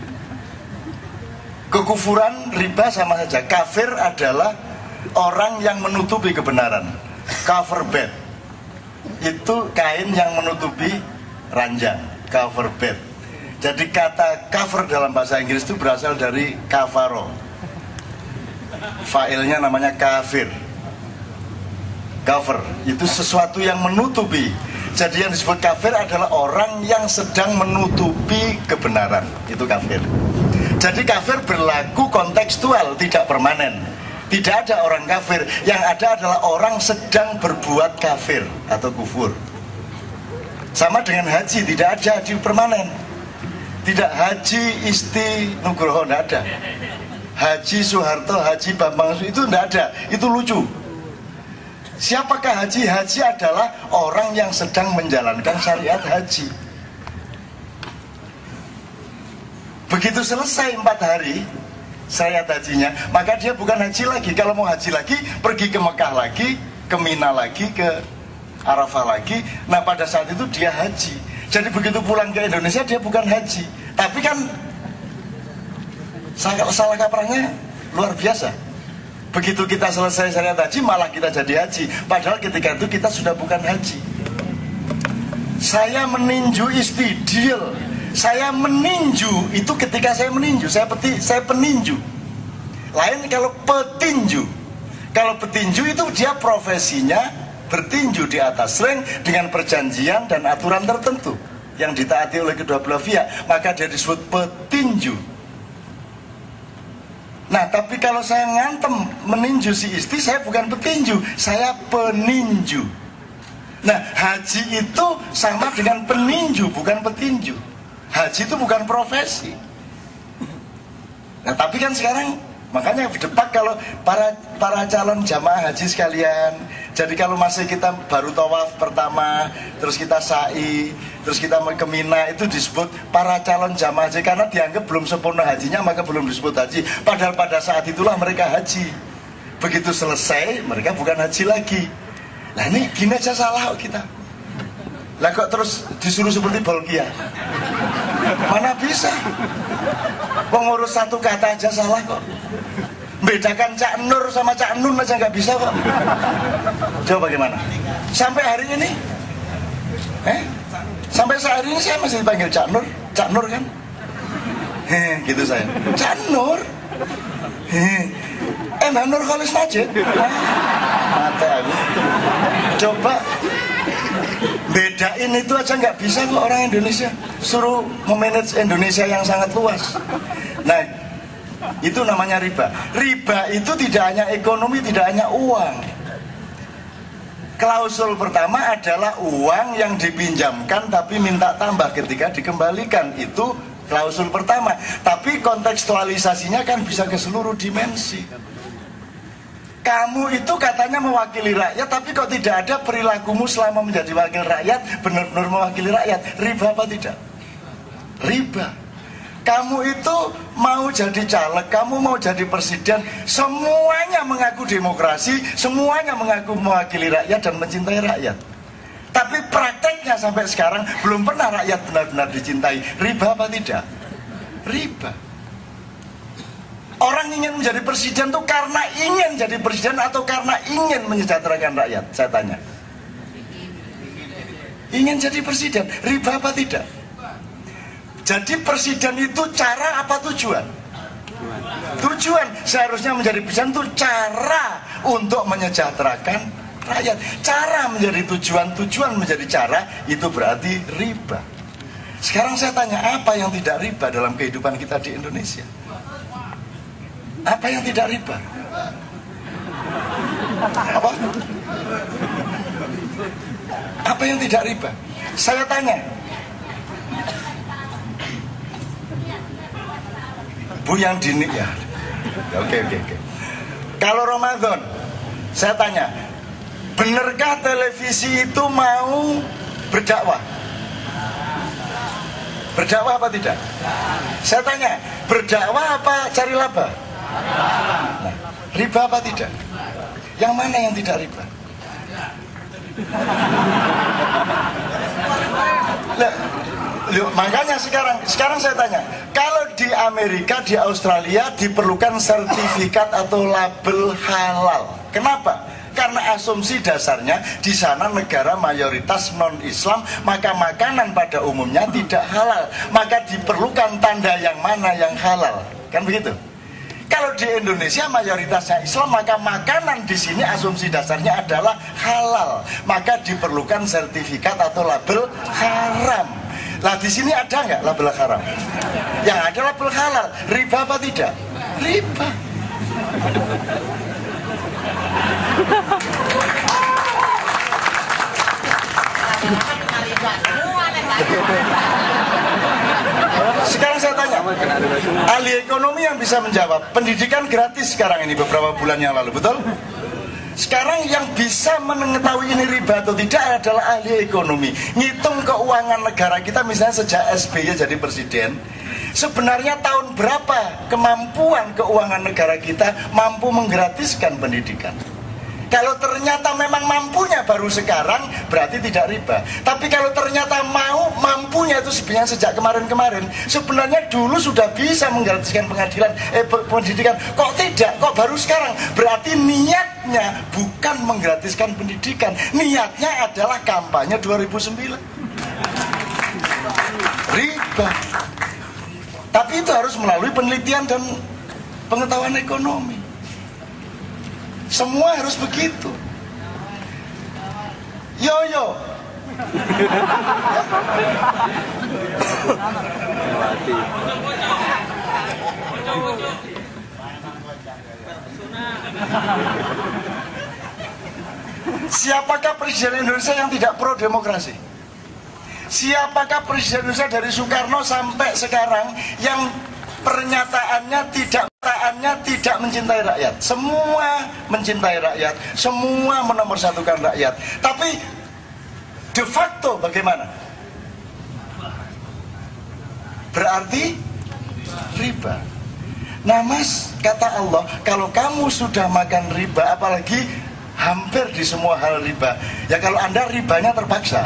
Speaker 4: Kekufuran riba sama saja. Kafir adalah orang yang menutupi kebenaran. Cover bed itu kain yang menutupi ranjang. Cover bed. Jadi kata cover dalam bahasa Inggris itu berasal dari kafaro. Failnya namanya kafir. cover, itu sesuatu yang menutupi. Jadi yang disebut kafir adalah orang yang sedang menutupi kebenaran, itu kafir. Jadi kafir berlaku kontekstual, tidak permanen. Tidak ada orang kafir, yang ada adalah orang sedang berbuat kafir atau kufur. Sama dengan haji, tidak ada haji permanen. Tidak haji Isti Nugroho, tidak ada. Haji Soeharto, Haji Bambang, itu tidak ada, itu lucu. Siapakah haji? Haji adalah orang yang sedang menjalankan syariat haji. Begitu selesai empat hari syariat hajinya, maka dia bukan haji lagi. Kalau mau haji lagi, pergi ke Mekah lagi, ke Mina lagi, ke Arafah lagi. Nah pada saat itu dia haji. Jadi begitu pulang ke Indonesia dia bukan haji. Tapi kan salah, salah kaprahnya luar biasa. Begitu kita selesai syariat haji, malah kita jadi haji. Padahal ketika itu kita sudah bukan haji. Saya meninju istidil. Saya meninju itu ketika saya meninju. Saya peti, saya peninju. Lain kalau petinju. Kalau petinju itu dia profesinya bertinju di atas ring dengan perjanjian dan aturan tertentu yang ditaati oleh kedua belah pihak. Maka dia disebut petinju. Nah, tapi kalau saya ngantem meninju si istri, saya bukan petinju, saya peninju. Nah, haji itu sama dengan peninju, bukan petinju. Haji itu bukan profesi. Nah, tapi kan sekarang, makanya depak kalau para para calon jamaah haji sekalian. Jadi kalau masih kita baru tawaf pertama, terus kita sa'i, terus kita ke Mina, itu disebut para calon jamaah haji. Karena dianggap belum sempurna hajinya, maka belum disebut haji. Padahal pada saat itulah mereka haji. Begitu selesai, mereka bukan haji lagi. Nah ini gini aja salah kita. Lah kok terus disuruh seperti Bolkiah? Mana bisa? Pengurus satu kata aja salah kok. Bedakan Cak Nur sama Cak Nun aja nggak bisa kok. Coba bagaimana? Sampai hari ini, eh? Sampai saat ini saya masih dipanggil Cak Nur, Cak Nur kan? Heh, gitu saya. Cak Nur. Heh. Eh, Nur Khalis Najib. Mata aku. Coba bedain itu aja nggak bisa kok orang Indonesia. Suruh memanage Indonesia yang sangat luas. Nah, itu namanya riba. Riba itu tidak hanya ekonomi, tidak hanya uang. Klausul pertama adalah uang yang dipinjamkan tapi minta tambah ketika dikembalikan. Itu klausul pertama. Tapi kontekstualisasinya kan bisa ke seluruh dimensi. Kamu itu katanya mewakili rakyat, tapi kok tidak ada perilakumu selama menjadi wakil rakyat benar-benar mewakili rakyat. Riba apa tidak? Riba. Kamu itu mau jadi caleg, kamu mau jadi presiden, semuanya mengaku demokrasi, semuanya mengaku mewakili rakyat dan mencintai rakyat. Tapi prakteknya sampai sekarang belum pernah rakyat benar-benar dicintai. Riba apa tidak? Riba. Orang ingin menjadi presiden itu karena ingin jadi presiden atau karena ingin menyejahterakan rakyat? Saya tanya. Ingin jadi presiden, riba apa tidak? Jadi presiden itu cara apa tujuan? Tujuan. Seharusnya menjadi presiden itu cara untuk menyejahterakan rakyat. Cara menjadi tujuan, tujuan menjadi cara, itu berarti riba. Sekarang saya tanya, apa yang tidak riba dalam kehidupan kita di Indonesia? Apa yang tidak riba? Apa? Apa yang tidak riba? Saya tanya, Bu yang dini ya. Oke oke oke. Kalau Ramadan, saya tanya, benarkah televisi itu mau berdakwah? Berdakwah apa tidak? Saya tanya, berdakwah apa cari laba? Nah, riba apa tidak? Yang mana yang tidak riba? Nah, loh, makanya sekarang sekarang saya tanya, kalau di Amerika, di Australia diperlukan sertifikat atau label halal. Kenapa? Karena asumsi dasarnya di sana negara mayoritas non-Islam, maka makanan pada umumnya tidak halal. Maka diperlukan tanda yang mana yang halal. Kan begitu?
Speaker 8: Kalau di Indonesia mayoritasnya Islam, maka makanan di sini asumsi dasarnya adalah halal, maka diperlukan sertifikat atau label haram. Lah di sini ada nggak label haram? Yang ada label halal. Riba apa tidak? Riba. Sekarang saya tanya, ahli ekonomi yang bisa menjawab. Pendidikan gratis sekarang ini beberapa bulan yang lalu, betul? Sekarang yang bisa mengetahui ini riba atau tidak adalah ahli ekonomi. Ngitung keuangan negara kita misalnya sejak S B Y jadi presiden, sebenarnya tahun berapa kemampuan keuangan negara kita mampu menggratiskan pendidikan. Kalau ternyata memang mampunya baru sekarang, berarti tidak riba. Tapi kalau ternyata mau mampunya itu sebenarnya sejak kemarin-kemarin, sebenarnya dulu sudah bisa menggratiskan pengadilan, eh, pendidikan. Kok tidak? Kok baru sekarang? Berarti niatnya bukan menggratiskan pendidikan. Niatnya adalah kampanye dua ribu sembilan. Riba. Tapi itu harus melalui penelitian dan pengetahuan ekonomi. Semua harus begitu. Yo yo. Siapakah presiden Indonesia yang tidak pro demokrasi? Siapakah presiden Indonesia dari Soekarno sampai sekarang yang pernyataannya tidak pernyataannya tidak mencintai rakyat? Semua mencintai rakyat, semua menomorsatukan rakyat. Tapi de facto bagaimana? Berarti riba. Nah mas, kata Allah, kalau kamu sudah makan riba, apalagi hampir di semua hal riba, ya kalau anda ribanya terpaksa.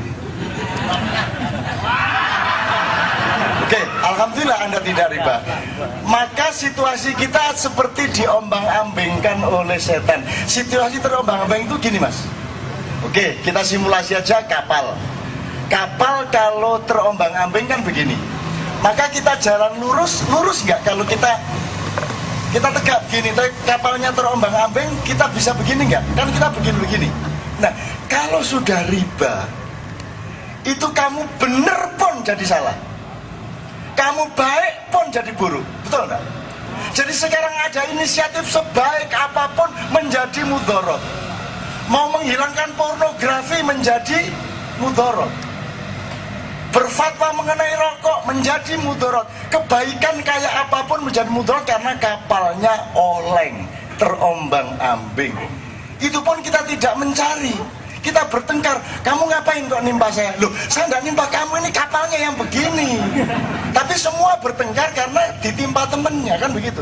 Speaker 8: Oke, alhamdulillah anda tidak riba. Maka situasi kita seperti diombang-ambingkan oleh setan. Situasi terombang-ambing itu gini mas. Oke, kita simulasi aja kapal. Kapal kalau terombang-ambing kan begini. Maka kita jalan lurus, lurus nggak? Kalau kita kita tegak begini, kapalnya terombang-ambing, kita bisa begini nggak? Kan kita begini-begini. Nah, kalau sudah riba, itu kamu bener pun jadi salah, kamu baik pun jadi buruk, betul enggak? Jadi sekarang ada inisiatif sebaik apapun menjadi mudorot. Mau menghilangkan pornografi menjadi mudorot. Berfatwa mengenai rokok menjadi mudorot. Kebaikan kayak apapun menjadi mudorot karena kapalnya oleng, terombang-ambing. Itu pun kita tidak mencari. Kita bertengkar, kamu ngapain kok nimpa saya? Loh, saya nggak nimpa kamu, ini kapalnya yang begini. Tapi semua bertengkar karena ditimpa temennya, kan begitu.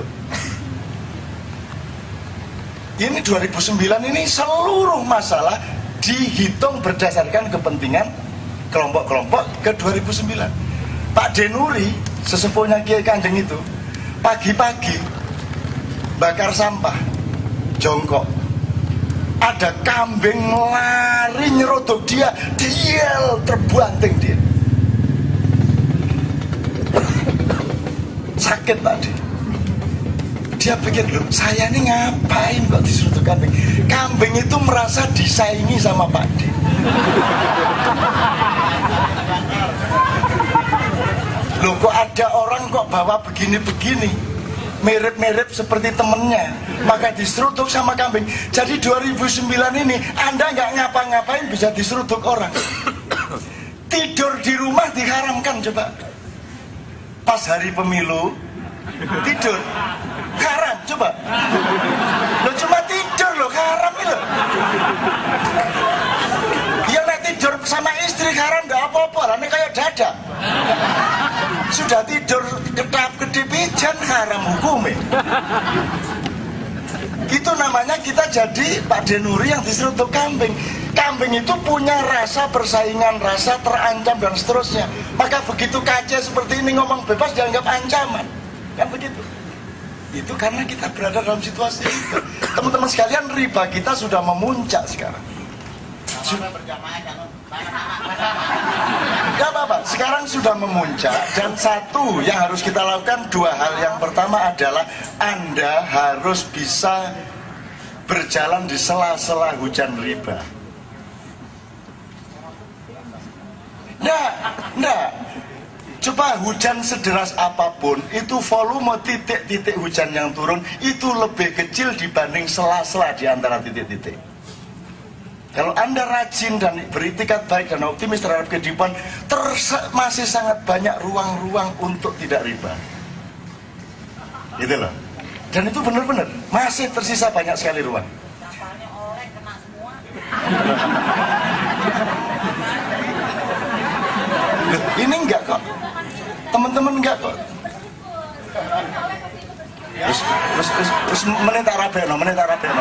Speaker 8: Ini dua ribu sembilan ini seluruh masalah dihitung berdasarkan kepentingan kelompok-kelompok ke dua ribu sembilan. Pak Denuri, sesepuhnya Kiai Kanjeng itu, pagi-pagi bakar sampah, jongkok. Ada kambing lari nyerodok dia, diel terbanting dia. Sakit tadi. Dia pikir, loh saya ini ngapain kok disuruh kambing? Kambing itu merasa disaingi sama Pak D. Loh kok ada orang kok bawa begini-begini, mirip-mirip seperti temennya, maka diseruduk sama kambing. Jadi dua ribu sembilan ini Anda nggak ngapa-ngapain bisa diseruduk orang. Tidur di rumah diharamkan, coba. Pas hari pemilu tidur haram, coba. Lo cuma tidur lo haram itu. Ya nek tidur sama istri haram nggak apa-apa lah, ini kayak dadang. Sudah tidur kedap-kedip pijan haram hukumnya. Itu namanya kita jadi Pak Denuri yang diseruduk kambing. Kambing itu punya rasa persaingan, rasa terancam dan seterusnya. Maka begitu kaca seperti ini ngomong bebas dianggap ancaman, kan begitu. Itu karena kita berada dalam situasi itu. Teman-teman sekalian, riba kita sudah memuncak sekarang. Sudah. Gak apa apa-apa, sekarang sudah memuncak. Dan satu yang harus kita lakukan, dua hal. Yang pertama adalah Anda harus bisa berjalan di sela-sela hujan riba. Nah, nah, coba hujan sederas apapun, itu volume titik-titik hujan yang turun itu lebih kecil dibanding sela-sela di antara titik-titik. Kalau Anda rajin dan beritikat baik dan optimis terhadap kehidupan, masih sangat banyak ruang-ruang untuk tidak riba. Gitu loh. Dan itu benar-benar masih tersisa banyak sekali ruang. Loh, ini enggak kok. Teman-teman enggak kok. Terus terus terus, terus menit Arabeno, menit Arabeno.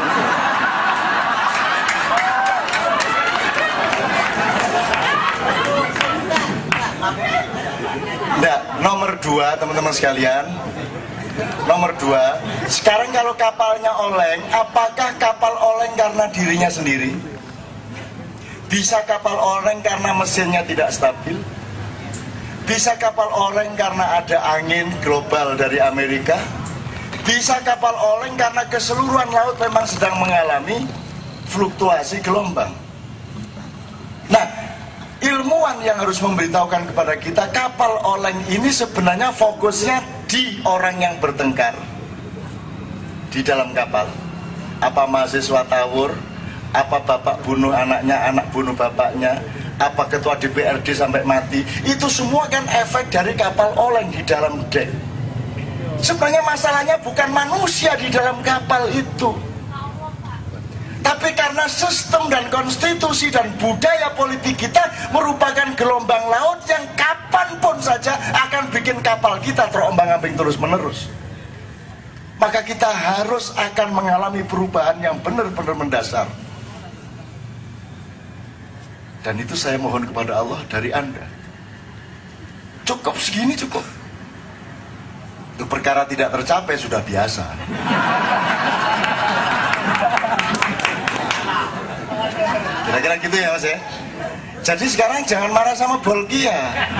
Speaker 8: Enggak, nomor dua teman-teman sekalian. Nomor dua, sekarang kalau kapalnya oleng, apakah kapal oleng karena dirinya sendiri? Bisa kapal oleng karena mesinnya tidak stabil? Bisa kapal oleng karena ada angin global dari Amerika? Bisa kapal oleng karena keseluruhan laut memang sedang mengalami fluktuasi gelombang? Nah, ilmuwan yang harus memberitahukan kepada kita, kapal oleng ini sebenarnya fokusnya di orang yang bertengkar di dalam kapal. Apa mahasiswa tawur, apa bapak bunuh anaknya, anak bunuh bapaknya, apa ketua D P R D sampai mati, itu semua kan efek dari kapal oleng di dalam dek. Sebenarnya masalahnya bukan manusia di dalam kapal itu, tapi karena sistem dan konstitusi dan budaya politik kita merupakan gelombang laut yang kapanpun saja akan bikin kapal kita terombang-ambing terus-menerus. Maka kita harus akan mengalami perubahan yang benar-benar mendasar. Dan itu saya mohon kepada Allah dari Anda. Cukup segini cukup. Itu perkara tidak tercapai sudah biasa. Kira-kira gitu ya Mas ya. Jadi sekarang jangan marah sama Bolkia.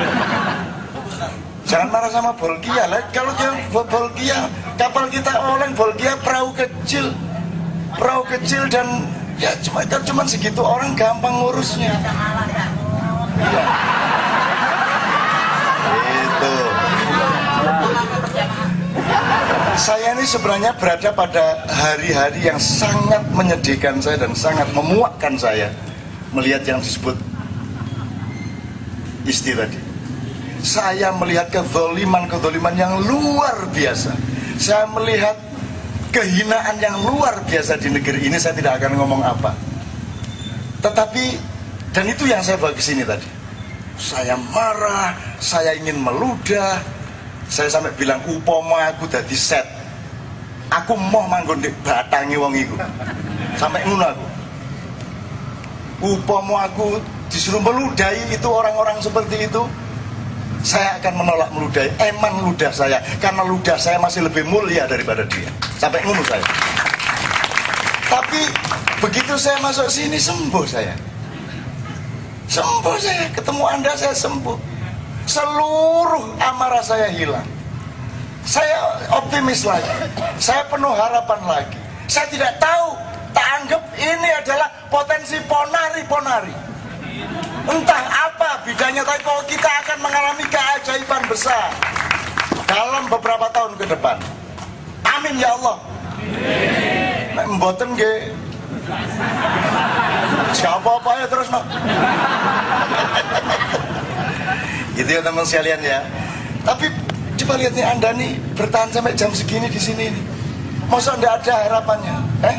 Speaker 8: Jangan marah sama Bolkia. Lah kalau dia Bolkia, kapal kita oleng, Bolkia perahu kecil. Perahu kecil dan ya cuma cuma segitu orang gampang ngurusnya. Ya. Itu. Saya ini sebenarnya berada pada hari-hari yang sangat menyedihkan saya dan sangat memuakkan saya melihat yang disebut istri tadi. Saya melihat kezoliman-kezoliman yang luar biasa. Saya melihat kehinaan yang luar biasa di negeri ini. Saya tidak akan ngomong apa. Tetapi, dan itu yang saya bawa ke sini tadi. Saya marah, saya ingin meludah. Saya sampai bilang, upama aku dadi set, aku mau manggon di batangi wong iku. Sampai ngono aku. Upama aku disuruh meludahi itu orang-orang seperti itu, saya akan menolak meludahi. Eman ludah saya, karena ludah saya masih lebih mulia daripada dia. Sampai ngono saya. Tapi begitu saya masuk sini, sembuh saya. Sembuh saya, ketemu Anda saya sembuh. Seluruh amarah saya hilang. Saya optimis lagi. Saya penuh harapan lagi. Saya tidak tahu, tak anggap ini adalah potensi ponari-ponari. Entah apa bidangnya, tapi kalau kita akan mengalami keajaiban besar dalam beberapa tahun ke depan. Amin ya Allah. Nek mboten nggih. Siapa apa ya terus no. Gitu ya teman sekalian ya. Tapi coba lihat nih Anda nih bertahan sampai jam segini di sini nih. Masa Anda ada harapannya? Eh?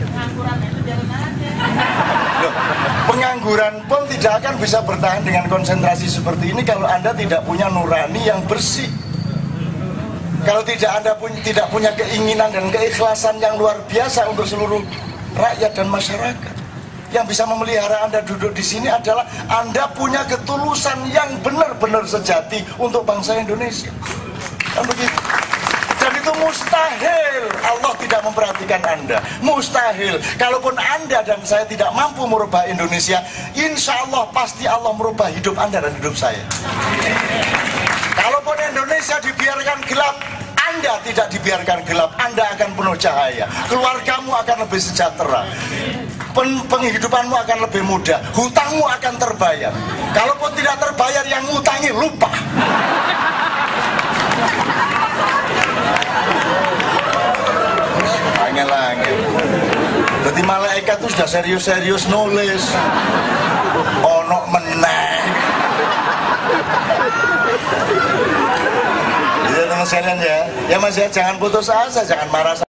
Speaker 8: Loh, pengangguran pun tidak akan bisa bertahan dengan konsentrasi seperti ini kalau Anda tidak punya nurani yang bersih. Kalau tidak Anda pun tidak punya keinginan dan keikhlasan yang luar biasa untuk seluruh rakyat dan masyarakat. Yang bisa memelihara Anda duduk di sini adalah Anda punya ketulusan yang benar-benar sejati untuk bangsa Indonesia. Dan begitu. Dan itu mustahil Allah tidak memperhatikan Anda. Mustahil. Kalaupun Anda dan saya tidak mampu merubah Indonesia, insya Allah pasti Allah merubah hidup Anda dan hidup saya. Kalaupun Indonesia dibiarkan gelap, Anda tidak dibiarkan gelap, Anda akan penuh cahaya. Keluargamu akan lebih sejahtera, Pen penghidupanmu akan lebih mudah, hutangmu akan terbayar. Kalaupun tidak terbayar, yang ngutangi lupa. Angel-angel. Jadi malaikat itu sudah serius-serius nulis. Ono meneh. Ya teman sekalian ya, ya Mas ya, jangan putus asa, jangan marah.